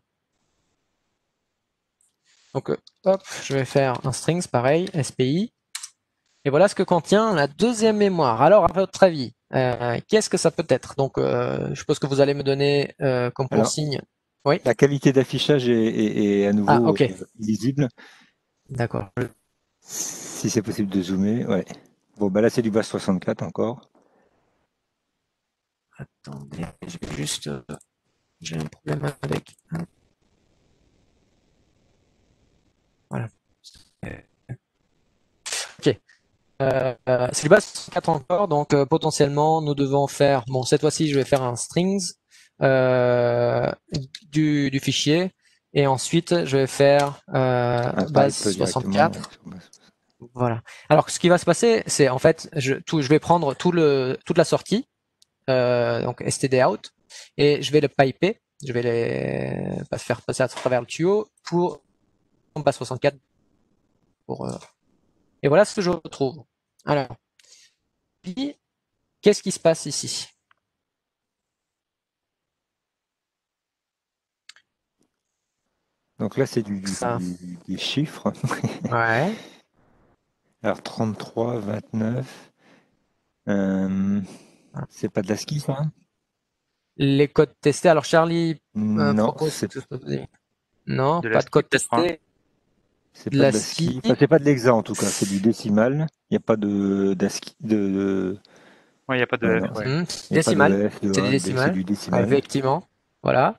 Donc, hop, je vais faire un strings, pareil, S P I. Et voilà ce que contient la deuxième mémoire. Alors, à votre avis, euh, qu'est-ce que ça peut être? Donc, euh, je suppose que vous allez me donner euh, comme consigne. Oui. La qualité d'affichage est, est, est à nouveau ah, okay. euh, lisible. D'accord. Si c'est possible de zoomer, ouais. Bon, bah là, c'est du base soixante-quatre encore. Attendez, j'ai juste... Euh, j'ai un problème avec... Voilà. Ok. Euh, euh, c'est du base soixante-quatre encore, donc euh, potentiellement, nous devons faire... Bon, cette fois-ci, je vais faire un strings euh, du, du fichier. Et ensuite, je vais faire euh, base soixante-quatre. Voilà. Alors, ce qui va se passer, c'est en fait, je, tout, je vais prendre tout le, toute la sortie, euh, donc stdout, et je vais le piper, je vais les faire passer à travers le tuyau pour base soixante-quatre. Pour, euh, et voilà ce que je retrouve. Alors, puis, qu'est-ce qui se passe ici? Donc là, c'est du, du, du, des chiffres. Ouais. Alors, trente-trois, vingt-neuf. Euh, c'est pas de l'ASCII, ça? Les codes testés. Alors, Charlie euh, non, propose... de Non, pas la de code ski, testé. C'est pas de l'ASCII. Enfin, c'est pas de l'hexa, en tout cas. C'est du décimal. Il n'y a pas de d'ASCII. De, de... Ouais, il n'y a pas de ouais, F, ouais. Mmh. Décimal. C'est du décimal. du décimal. Effectivement. Voilà.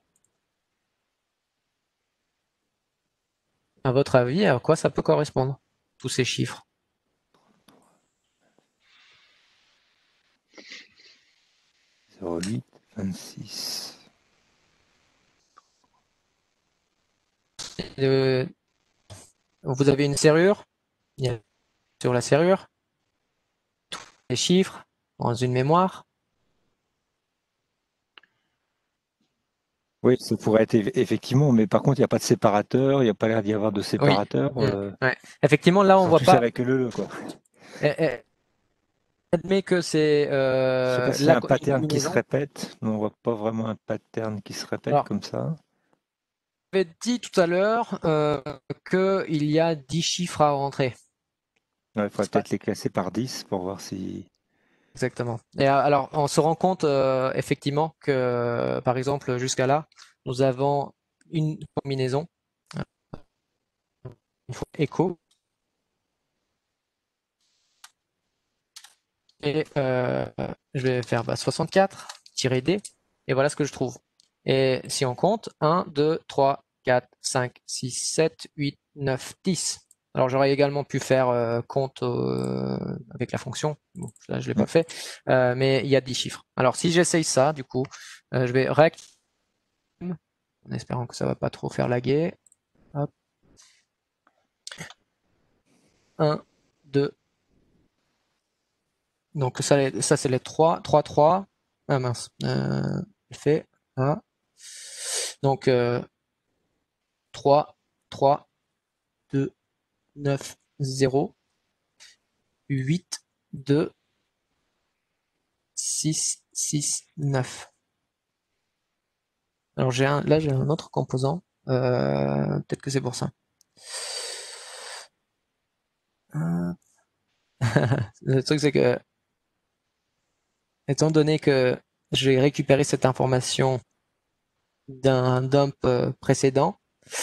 À votre avis, à quoi ça peut correspondre, tous ces chiffres? zéro huit, vingt-six. Euh, vous avez une serrure. Il y a sur la serrure tous les chiffres dans une mémoire. Oui, ça pourrait être eff- effectivement, mais par contre, il n'y a pas de séparateur, il n'y a pas l'air d'y avoir de Oui. séparateur. Mm. euh, Ouais. Effectivement, là, Ils on sont voit tous pas. avec le le, quoi. Eh, eh, Admet que c'est Je sais pas euh, s'il y a la un co- une pattern qui se combinaison. répète, mais on voit pas vraiment un pattern qui se répète Alors, comme ça. j'avais dit tout à l'heure euh, qu'il y a dix chiffres à rentrer. Ouais, il faudrait C'est pas peut-être les classer par dix pour voir si. exactement. Et euh, alors, on se rend compte euh, effectivement que, par exemple, jusqu'à là, nous avons une combinaison, une fois écho, et euh, je vais faire bah, soixante-quatre-D, et voilà ce que je trouve. Et si on compte, un, deux, trois, quatre, cinq, six, sept, huit, neuf, dix. Alors j'aurais également pu faire euh, compte euh, avec la fonction, bon, là je l'ai Mm. pas fait, euh, mais il y a dix chiffres. Alors si j'essaye ça, du coup, euh, je vais réactiver, en espérant que ça va pas trop faire laguer. Hop. un, deux, donc ça, ça c'est les trois, trois, trois. Ah mince, euh, je fais un. Donc euh, trois, trois, deux, neuf, zéro, huit, deux, six, six, neuf. Alors j'ai un, là j'ai un autre composant. Euh, peut-être que c'est pour ça. Euh, Le truc c'est que, étant donné que j'ai récupéré cette information d'un dump euh, précédent,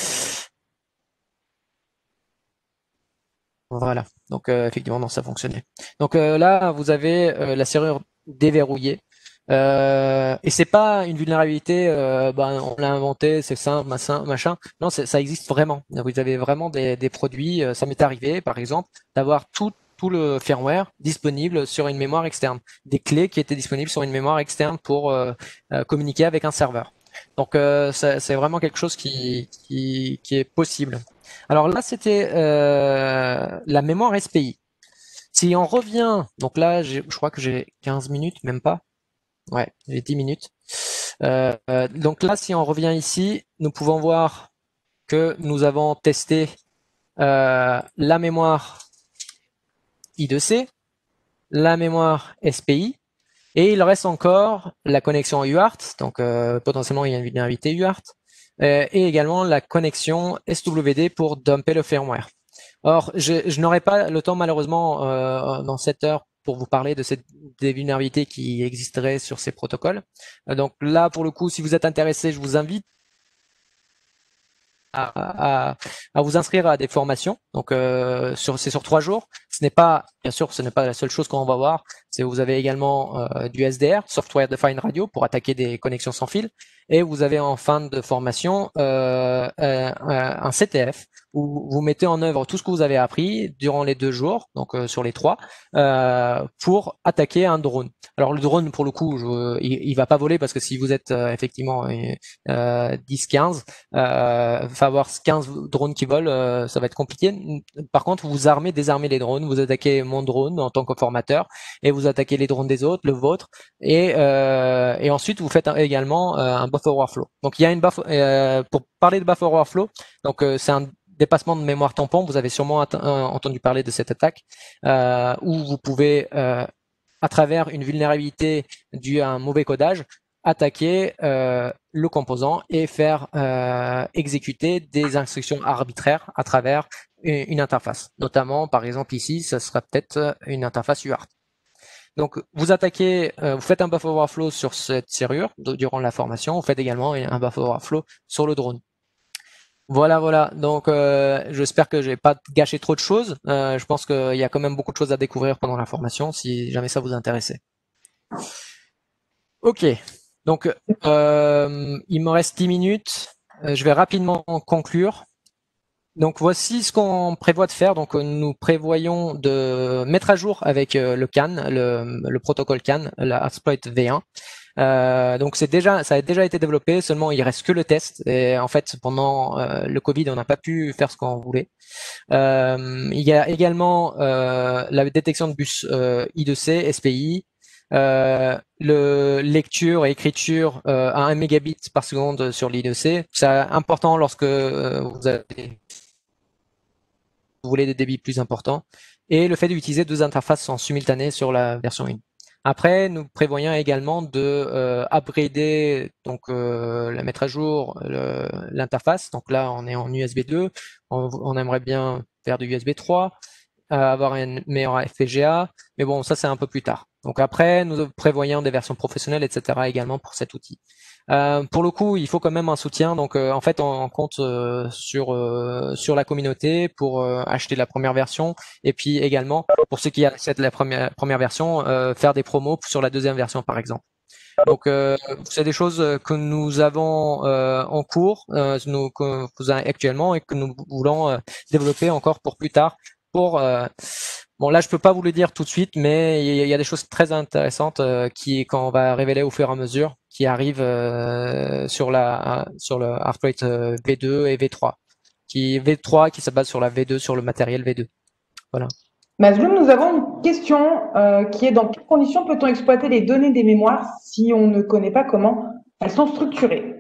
voilà. Donc euh, effectivement, non, ça fonctionnait. Donc euh, là, vous avez euh, la serrure déverrouillée. Euh, et c'est pas une vulnérabilité, euh, ben, on l'a inventé, c'est simple, machin, machin. Non, ça existe vraiment. Vous avez vraiment des, des produits. Ça m'est arrivé, par exemple, d'avoir tout, tout le firmware disponible sur une mémoire externe, des clés qui étaient disponibles sur une mémoire externe pour euh, euh, communiquer avec un serveur. Donc euh, c'est vraiment quelque chose qui, qui, qui est possible. Alors là, c'était euh, la mémoire S P I. Si on revient, donc là, je crois que j'ai quinze minutes, même pas. Ouais, j'ai dix minutes. Euh, euh, donc là, si on revient ici, nous pouvons voir que nous avons testé euh, la mémoire I deux C, la mémoire S P I, et il reste encore la connexion U A R T, donc euh, potentiellement il y a une vulnérabilité U A R T, euh, et également la connexion S W D pour dumper le firmware. Or, je, je n'aurai pas le temps malheureusement euh, dans cette heure pour vous parler de cette, des vulnérabilités qui existeraient sur ces protocoles. Euh, donc là, pour le coup, si vous êtes intéressé, je vous invite à, à, à vous inscrire à des formations. Donc, euh, sur, c'est sur trois jours. Ce n'est pas, bien sûr, ce n'est pas la seule chose qu'on va voir. C'est vous avez également euh, du S D R, Software Defined Radio, pour attaquer des connexions sans fil. Et vous avez en fin de formation euh, euh, un C T F où vous mettez en œuvre tout ce que vous avez appris durant les deux jours, donc euh, sur les trois, euh, pour attaquer un drone. Alors le drone, pour le coup, je, il, il va pas voler parce que si vous êtes euh, effectivement euh, dix quinze, euh, enfin avoir quinze drones qui volent, euh, ça va être compliqué. Par contre, vous armez, désarmez les drones, vous attaquez mon drone en tant que formateur et vous attaquez les drones des autres, le vôtre, et, euh, et ensuite vous faites un, également euh, un buffer overflow. Donc il y a une buffer, euh, pour parler de buffer overflow, donc euh, c'est un dépassement de mémoire tampon. Vous avez sûrement entendu parler de cette attaque euh, où vous pouvez, euh, à travers une vulnérabilité due à un mauvais codage, attaquer euh, le composant et faire euh, exécuter des instructions arbitraires à travers une, une interface. Notamment, par exemple ici, ce sera peut-être une interface U A R T. Donc, vous attaquez, euh, vous faites un buffer overflow sur cette serrure durant la formation. Vous faites également un buffer overflow sur le drone. Voilà, voilà. Donc, euh, j'espère que j'ai pas gâché trop de choses. Euh, je pense qu'il y a quand même beaucoup de choses à découvrir pendant la formation, si jamais ça vous intéressait. Ok. Donc, euh, il me reste dix minutes. Euh, je vais rapidement conclure. Donc, voici ce qu'on prévoit de faire. Donc, nous prévoyons de mettre à jour avec euh, le C A N, le, le protocole C A N, la Exploit V un. Euh, donc c'est déjà, ça a déjà été développé, seulement il reste que le test. Et en fait, pendant euh, le Covid, on n'a pas pu faire ce qu'on voulait. Euh, il y a également euh, la détection de bus euh, I deux C, S P I, Euh, le lecture et écriture euh, à un mégabit par seconde sur l'I deux C, c'est important lorsque euh, vous, avez, vous voulez des débits plus importants. Et le fait d'utiliser deux interfaces en simultané sur la version un. Après, nous prévoyons également de euh, upgrader, donc euh, la mettre à jour l'interface. Donc là, on est en U S B deux, on, on aimerait bien faire du U S B trois, euh, avoir une meilleure F P G A, mais bon, ça c'est un peu plus tard. Donc après, nous prévoyons des versions professionnelles, et cetera également pour cet outil. Euh, pour le coup, il faut quand même un soutien. Donc euh, en fait, on, on compte euh, sur euh, sur la communauté pour euh, acheter la première version, et puis également pour ceux qui achètent la première première version, euh, faire des promos sur la deuxième version, par exemple. Donc euh, c'est des choses que nous avons euh, en cours, euh, nous que nous avons actuellement et que nous voulons euh, développer encore pour plus tard. Pour euh, bon là je peux pas vous le dire tout de suite, mais il y, y a des choses très intéressantes euh, qui qu'on va révéler au fur et à mesure, qui arrivent euh, sur la sur le Heartbleed euh, V deux et V trois, qui V trois qui se base sur la V deux, sur le matériel V deux. Voilà. Mazloum, nous avons une question euh, qui est: dans quelles conditions peut-on exploiter les données des mémoires si on ne connaît pas comment elles sont structurées?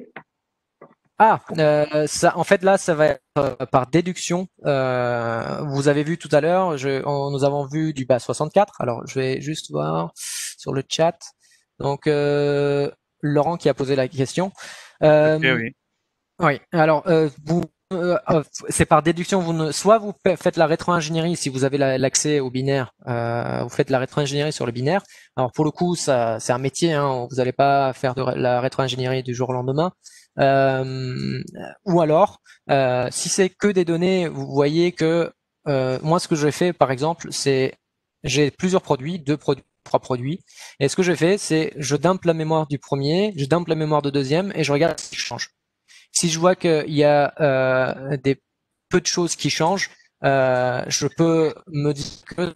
Ah, euh, ça, en fait, là, ça va être euh, par déduction. Euh, vous avez vu tout à l'heure, nous avons vu du bas soixante-quatre. Alors, je vais juste voir sur le chat. Donc, euh, Laurent qui a posé la question. Euh, okay, oui. Oui. Alors, euh, vous, euh, c'est par déduction. Vous ne, soit vous faites la rétro-ingénierie si vous avez l'accès la, au binaire. Euh, vous faites la rétro-ingénierie sur le binaire. Alors, pour le coup, ça, c'est un métier. Hein, vous n'allez pas faire de la rétro-ingénierie du jour au lendemain. Euh, ou alors, euh, si c'est que des données, vous voyez que euh, moi, ce que je fais, par exemple, c'est j'ai plusieurs produits, deux produits, trois produits, et ce que je fais, c'est je dump la mémoire du premier, je dump la mémoire du deuxième, et je regarde ce qui change. Si je vois qu'il y a euh, des peu de choses qui changent, euh, je peux me dire que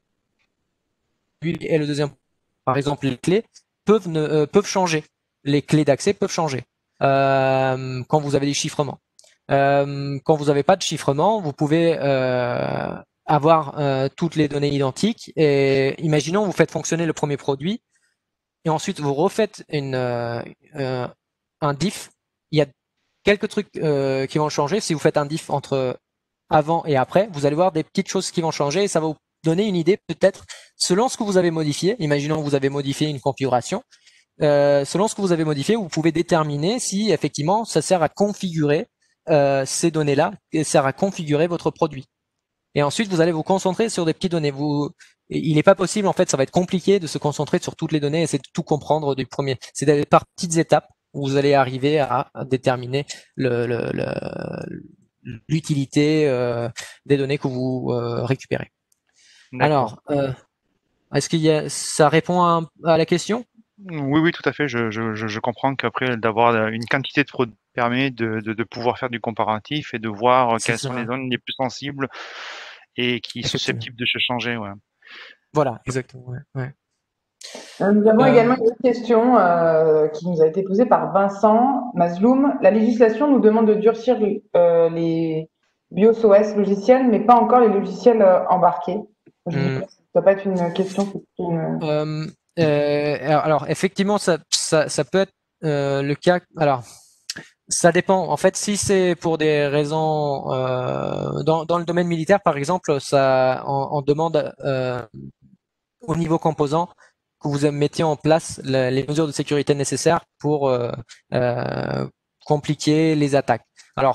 lui et le deuxième, par exemple, les clés peuvent ne, euh, peuvent changer. Les clés d'accès peuvent changer. Euh, quand vous avez des chiffrements. Euh, quand vous n'avez pas de chiffrement, vous pouvez euh, avoir euh, toutes les données identiques. Et imaginons vous faites fonctionner le premier produit et ensuite vous refaites une, euh, un diff. Il y a quelques trucs euh, qui vont changer. Si vous faites un diff entre avant et après, vous allez voir des petites choses qui vont changer et ça va vous donner une idée peut-être selon ce que vous avez modifié. Imaginons que vous avez modifié une configuration. Euh, selon ce que vous avez modifié, vous pouvez déterminer si effectivement ça sert à configurer euh, ces données-là, et sert à configurer votre produit. Et ensuite, vous allez vous concentrer sur des petites données. Vous, il n'est pas possible, en fait, ça va être compliqué de se concentrer sur toutes les données et c'est de tout comprendre du premier. C'est d'aller par petites étapes où vous allez arriver à, à déterminer le, le, le, l'utilité euh, des données que vous euh, récupérez. Alors, euh, est-ce qu'il y a, ça répond à, à la question? Oui, oui, tout à fait. Je, je, je comprends qu'après, d'avoir une quantité de produits permet de, de, de pouvoir faire du comparatif et de voir quelles sont les zones les plus sensibles et qui sont susceptibles de se changer. Ouais. Voilà, exactement. Ouais, ouais. Nous avons euh... également une autre question euh, qui nous a été posée par Vincent Mazloum. La législation nous demande de durcir euh, les BIOS O S logiciels, mais pas encore les logiciels euh, embarqués. Je mm. dis pas, ça doit pas être une question. Une... Euh, euh, alors, effectivement, ça, ça, ça peut être euh, le cas. Alors, ça dépend. En fait, si c'est pour des raisons euh, dans, dans le domaine militaire, par exemple, ça on, on demande euh, au niveau composant que vous mettiez en place la, les mesures de sécurité nécessaires pour euh, euh, compliquer les attaques. Alors,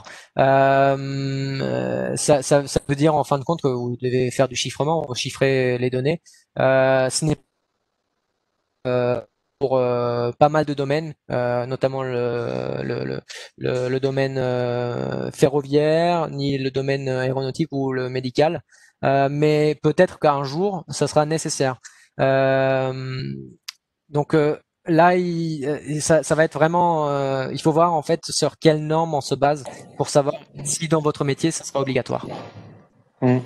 euh, ça, ça, ça veut dire en fin de compte que vous devez faire du chiffrement, chiffrer les données. Euh, ce n'est euh, pour euh, pas mal de domaines, euh, notamment le, le, le, le domaine euh, ferroviaire, ni le domaine aéronautique ou le médical. Euh, mais peut-être qu'un jour, ça sera nécessaire. Euh, donc euh, là, il, ça, ça va être vraiment, euh, il faut voir en fait sur quelles normes on se base pour savoir si dans votre métier, ça sera obligatoire. Mmh.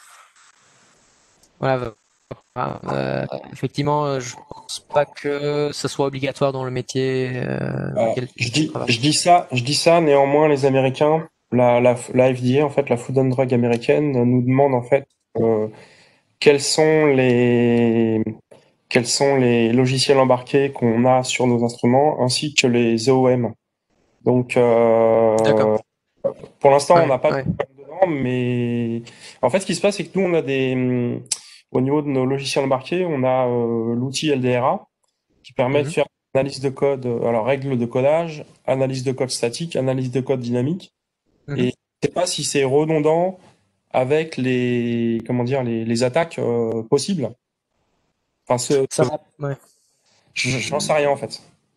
Voilà. Euh, effectivement, je pense pas que ce soit obligatoire dans le métier. Euh, euh, je, dis, je dis ça, je dis ça. Néanmoins, les Américains, la, la, la F D A, en fait, la Food and Drug américaine, nous demande en fait euh, quels sont les quels sont les logiciels embarqués qu'on a sur nos instruments, ainsi que les O M. Donc, euh, pour l'instant, ouais, on n'a pas ouais. de problème dedans, mais en fait, ce qui se passe, c'est que nous, on a des, au niveau de nos logiciels embarqués, on a euh, l'outil L D R A qui permet mm-hmm. de faire analyse de code, alors règles de codage, analyse de code statique, analyse de code dynamique. Mm-hmm. Et je ne sais pas si c'est redondant avec les, comment dire, les, les attaques euh, possibles. Enfin, ce, ça va, ouais. J'en sais rien en fait.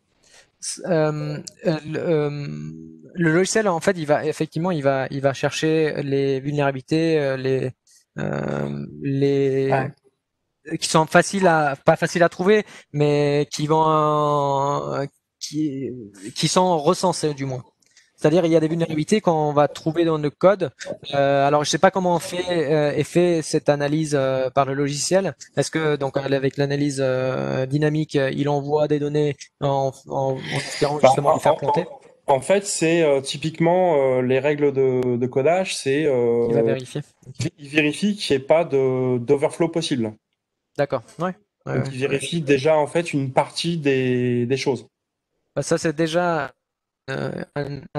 Euh, le, euh, le logiciel, en fait, il va effectivement, il va, il va chercher les vulnérabilités, les, euh, les ouais. qui sont faciles à, pas faciles à trouver, mais qui vont, euh, qui, qui sont recensées du moins. C'est-à-dire, il y a des vulnérabilités qu'on va trouver dans le code. Euh, alors, je sais pas comment on fait euh, est fait cette analyse euh, par le logiciel. Est-ce que donc avec l'analyse euh, dynamique, il envoie des données en, en, en espérant justement les faire planter? En fait, c'est euh, typiquement euh, les règles de, de codage. C'est euh, il va vérifier. Okay. Il vérifie qu'il n'y ait pas de d'overflow possible. D'accord. Ouais. ouais donc, ouais, il vérifie ouais. déjà en fait une partie des, des choses. Bah, ça, c'est déjà Euh, un, un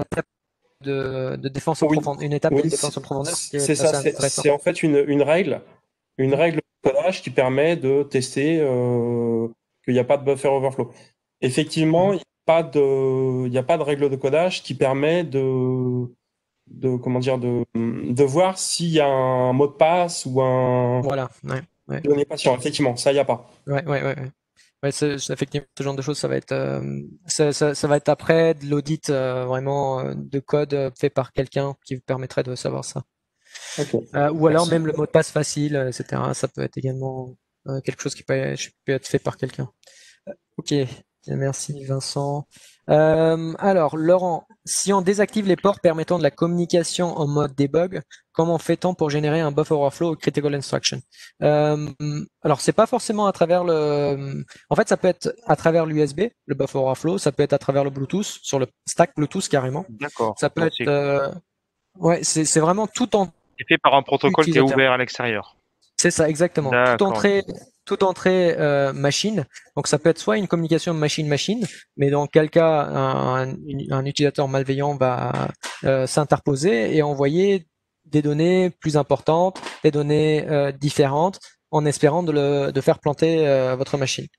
de, de défense en oui. profondeur, une étape oui, de défense en profondeur. C'est ça, c'est en fait une, une règle, une règle de codage qui permet de tester euh, qu'il n'y a pas de buffer overflow. Effectivement, il n'y a pas de, il n'y a pas de règle de codage qui permet de, de comment dire, de, de voir s'il y a un mot de passe ou un. Voilà. Ouais, ouais. Données patient. Effectivement, ça il n'y a pas. Ouais, ouais, ouais. ouais. Ouais, c'est, c'est effectivement ce genre de choses, ça va être, euh, ça, ça, ça va être après de l'audit euh, vraiment euh, de code euh, fait par quelqu'un qui vous permettrait de savoir ça. Okay. Euh, ou alors Merci. Même le mot de passe facile, et cetera. Ça peut être également euh, quelque chose qui peut, peut être fait par quelqu'un. Euh, ok, merci Vincent. Euh, alors Laurent, si on désactive les ports permettant de la communication en mode debug, comment fait-on pour générer un buffer overflow ou critical instruction? euh, Alors c'est pas forcément à travers le, en fait ça peut être à travers l'U S B, le buffer overflow, ça peut être à travers le Bluetooth, sur le stack Bluetooth carrément. D'accord. Ça peut être, euh... ouais, c'est c'est vraiment tout en. C'est fait par un protocole qui est ouvert à l'extérieur. C'est ça, exactement. Toute entrée, toute entrée euh, machine. Donc ça peut être soit une communication machine-machine, mais dans quel cas un, un utilisateur malveillant va euh, s'interposer et envoyer des données plus importantes, des données euh, différentes, en espérant de, le, de faire planter euh, votre machine.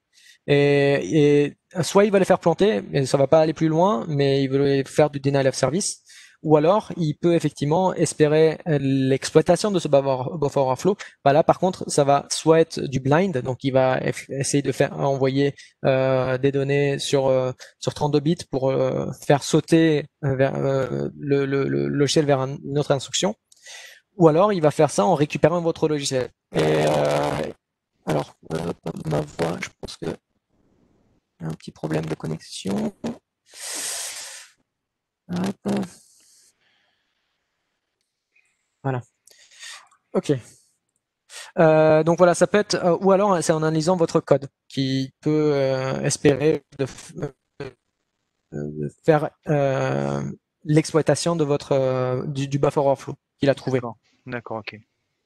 Et, et soit il va les faire planter, et ça va pas aller plus loin, mais il veut faire du denial of service. Ou alors, il peut effectivement espérer l'exploitation de ce buffer overflow. Bah là, par contre, ça va soit être du blind, donc il va essayer de faire envoyer euh, des données sur euh, sur trente-deux bits pour euh, faire sauter vers, euh, le, le, le logiciel vers un, une autre instruction. Ou alors, il va faire ça en récupérant votre logiciel. Et euh, alors, euh, ma voix, je pense que il y a un petit problème de connexion. Hop. Voilà. Ok. Euh, donc voilà, ça peut être, euh, ou alors c'est en analysant votre code qui peut euh, espérer de, euh, de faire euh, l'exploitation de votre euh, du, du buffer overflow qu'il a trouvé. D'accord, D'accord ok.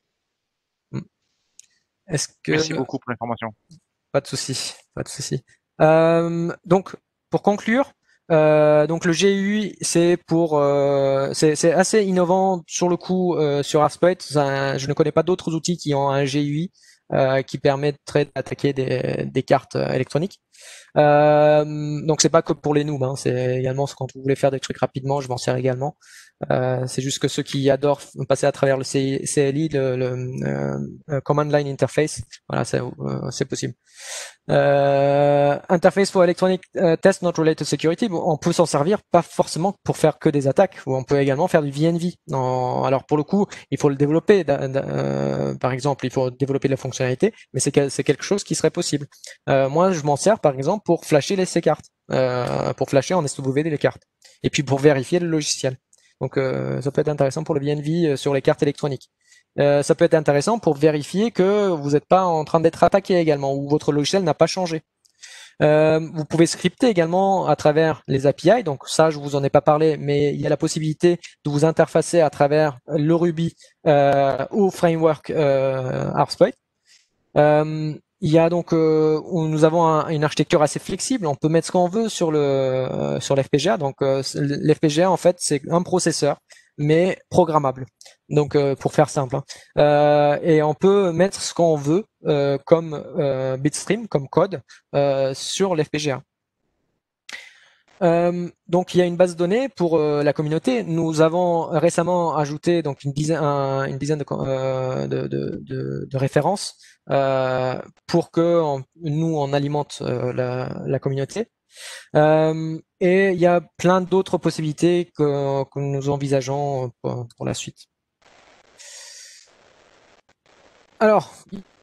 Est-ce que... Merci beaucoup pour l'information. Pas de souci, pas de souci. Euh, donc pour conclure. Euh, donc le G U I, c'est pour, euh, c'est assez innovant sur le coup euh, sur ARSploit. Je ne connais pas d'autres outils qui ont un G U I euh, qui permettrait d'attaquer des, des cartes électroniques. Euh, donc c'est pas que pour les noobs, hein, c'est également quand vous voulez faire des trucs rapidement, je m'en sers également. Euh, c'est juste que ceux qui adorent passer à travers le C L I, le, le euh, Command Line Interface, voilà, c'est euh, possible. Euh, interface for Electronic uh, Test Not Related Security, on peut s'en servir pas forcément pour faire que des attaques, ou on peut également faire du V N V. Non, alors pour le coup, il faut le développer. Euh, par exemple, il faut développer de la fonctionnalité, mais c'est quelque chose qui serait possible. Euh, moi, je m'en sers par exemple pour flasher les ces cartes, euh, pour flasher en S W D les cartes, et puis pour vérifier le logiciel. Donc euh, ça peut être intéressant pour le V N V sur les cartes électroniques. Euh, ça peut être intéressant pour vérifier que vous n'êtes pas en train d'être attaqué également, ou votre logiciel n'a pas changé. Euh, vous pouvez scripter également à travers les A P I, donc ça je vous en ai pas parlé, mais il y a la possibilité de vous interfacer à travers le Ruby euh, au framework euh, ARSploit. Euh, il y a donc, euh, où nous avons un, une architecture assez flexible. On peut mettre ce qu'on veut sur le euh, sur l'F P G A. Donc, euh, l'F P G A en fait, c'est un processeur, mais programmable. Donc, euh, pour faire simple, hein. euh, et on peut mettre ce qu'on veut euh, comme euh, bitstream, comme code euh, sur l'F P G A. Euh, donc il y a une base de données pour euh, la communauté. Nous avons récemment ajouté donc une dizaine, un, une dizaine de, euh, de, de, de, de références euh, pour que on, nous on alimente euh, la, la communauté. Euh, et il y a plein d'autres possibilités que, que nous envisageons pour, pour la suite. Alors,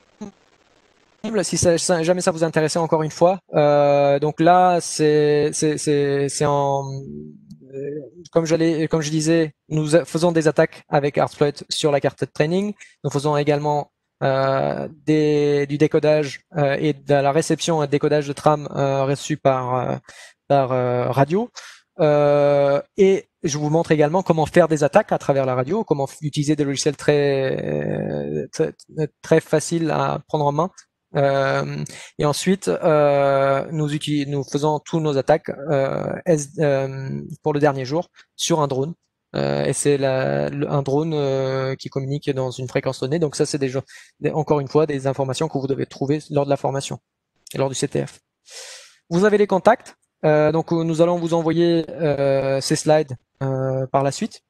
si ça, ça, jamais ça vous intéressait encore une fois, euh, donc là c'est c'est en euh, comme je comme je disais, nous faisons des attaques avec Artfloyd sur la carte de training. Nous faisons également euh, des, du décodage euh, et de la réception et décodage de trames euh, reçues par euh, par euh, radio. Euh, et je vous montre également comment faire des attaques à travers la radio, comment utiliser des logiciels très très, très faciles à prendre en main. Euh, et ensuite, euh, nous, nous faisons tous nos attaques euh, euh, pour le dernier jour sur un drone. Euh, et c'est un drone euh, qui communique dans une fréquence donnée. Donc ça, c'est déjà, encore une fois, des informations que vous devez trouver lors de la formation et lors du C T F. Vous avez les contacts. Euh, donc nous allons vous envoyer euh, ces slides euh, par la suite.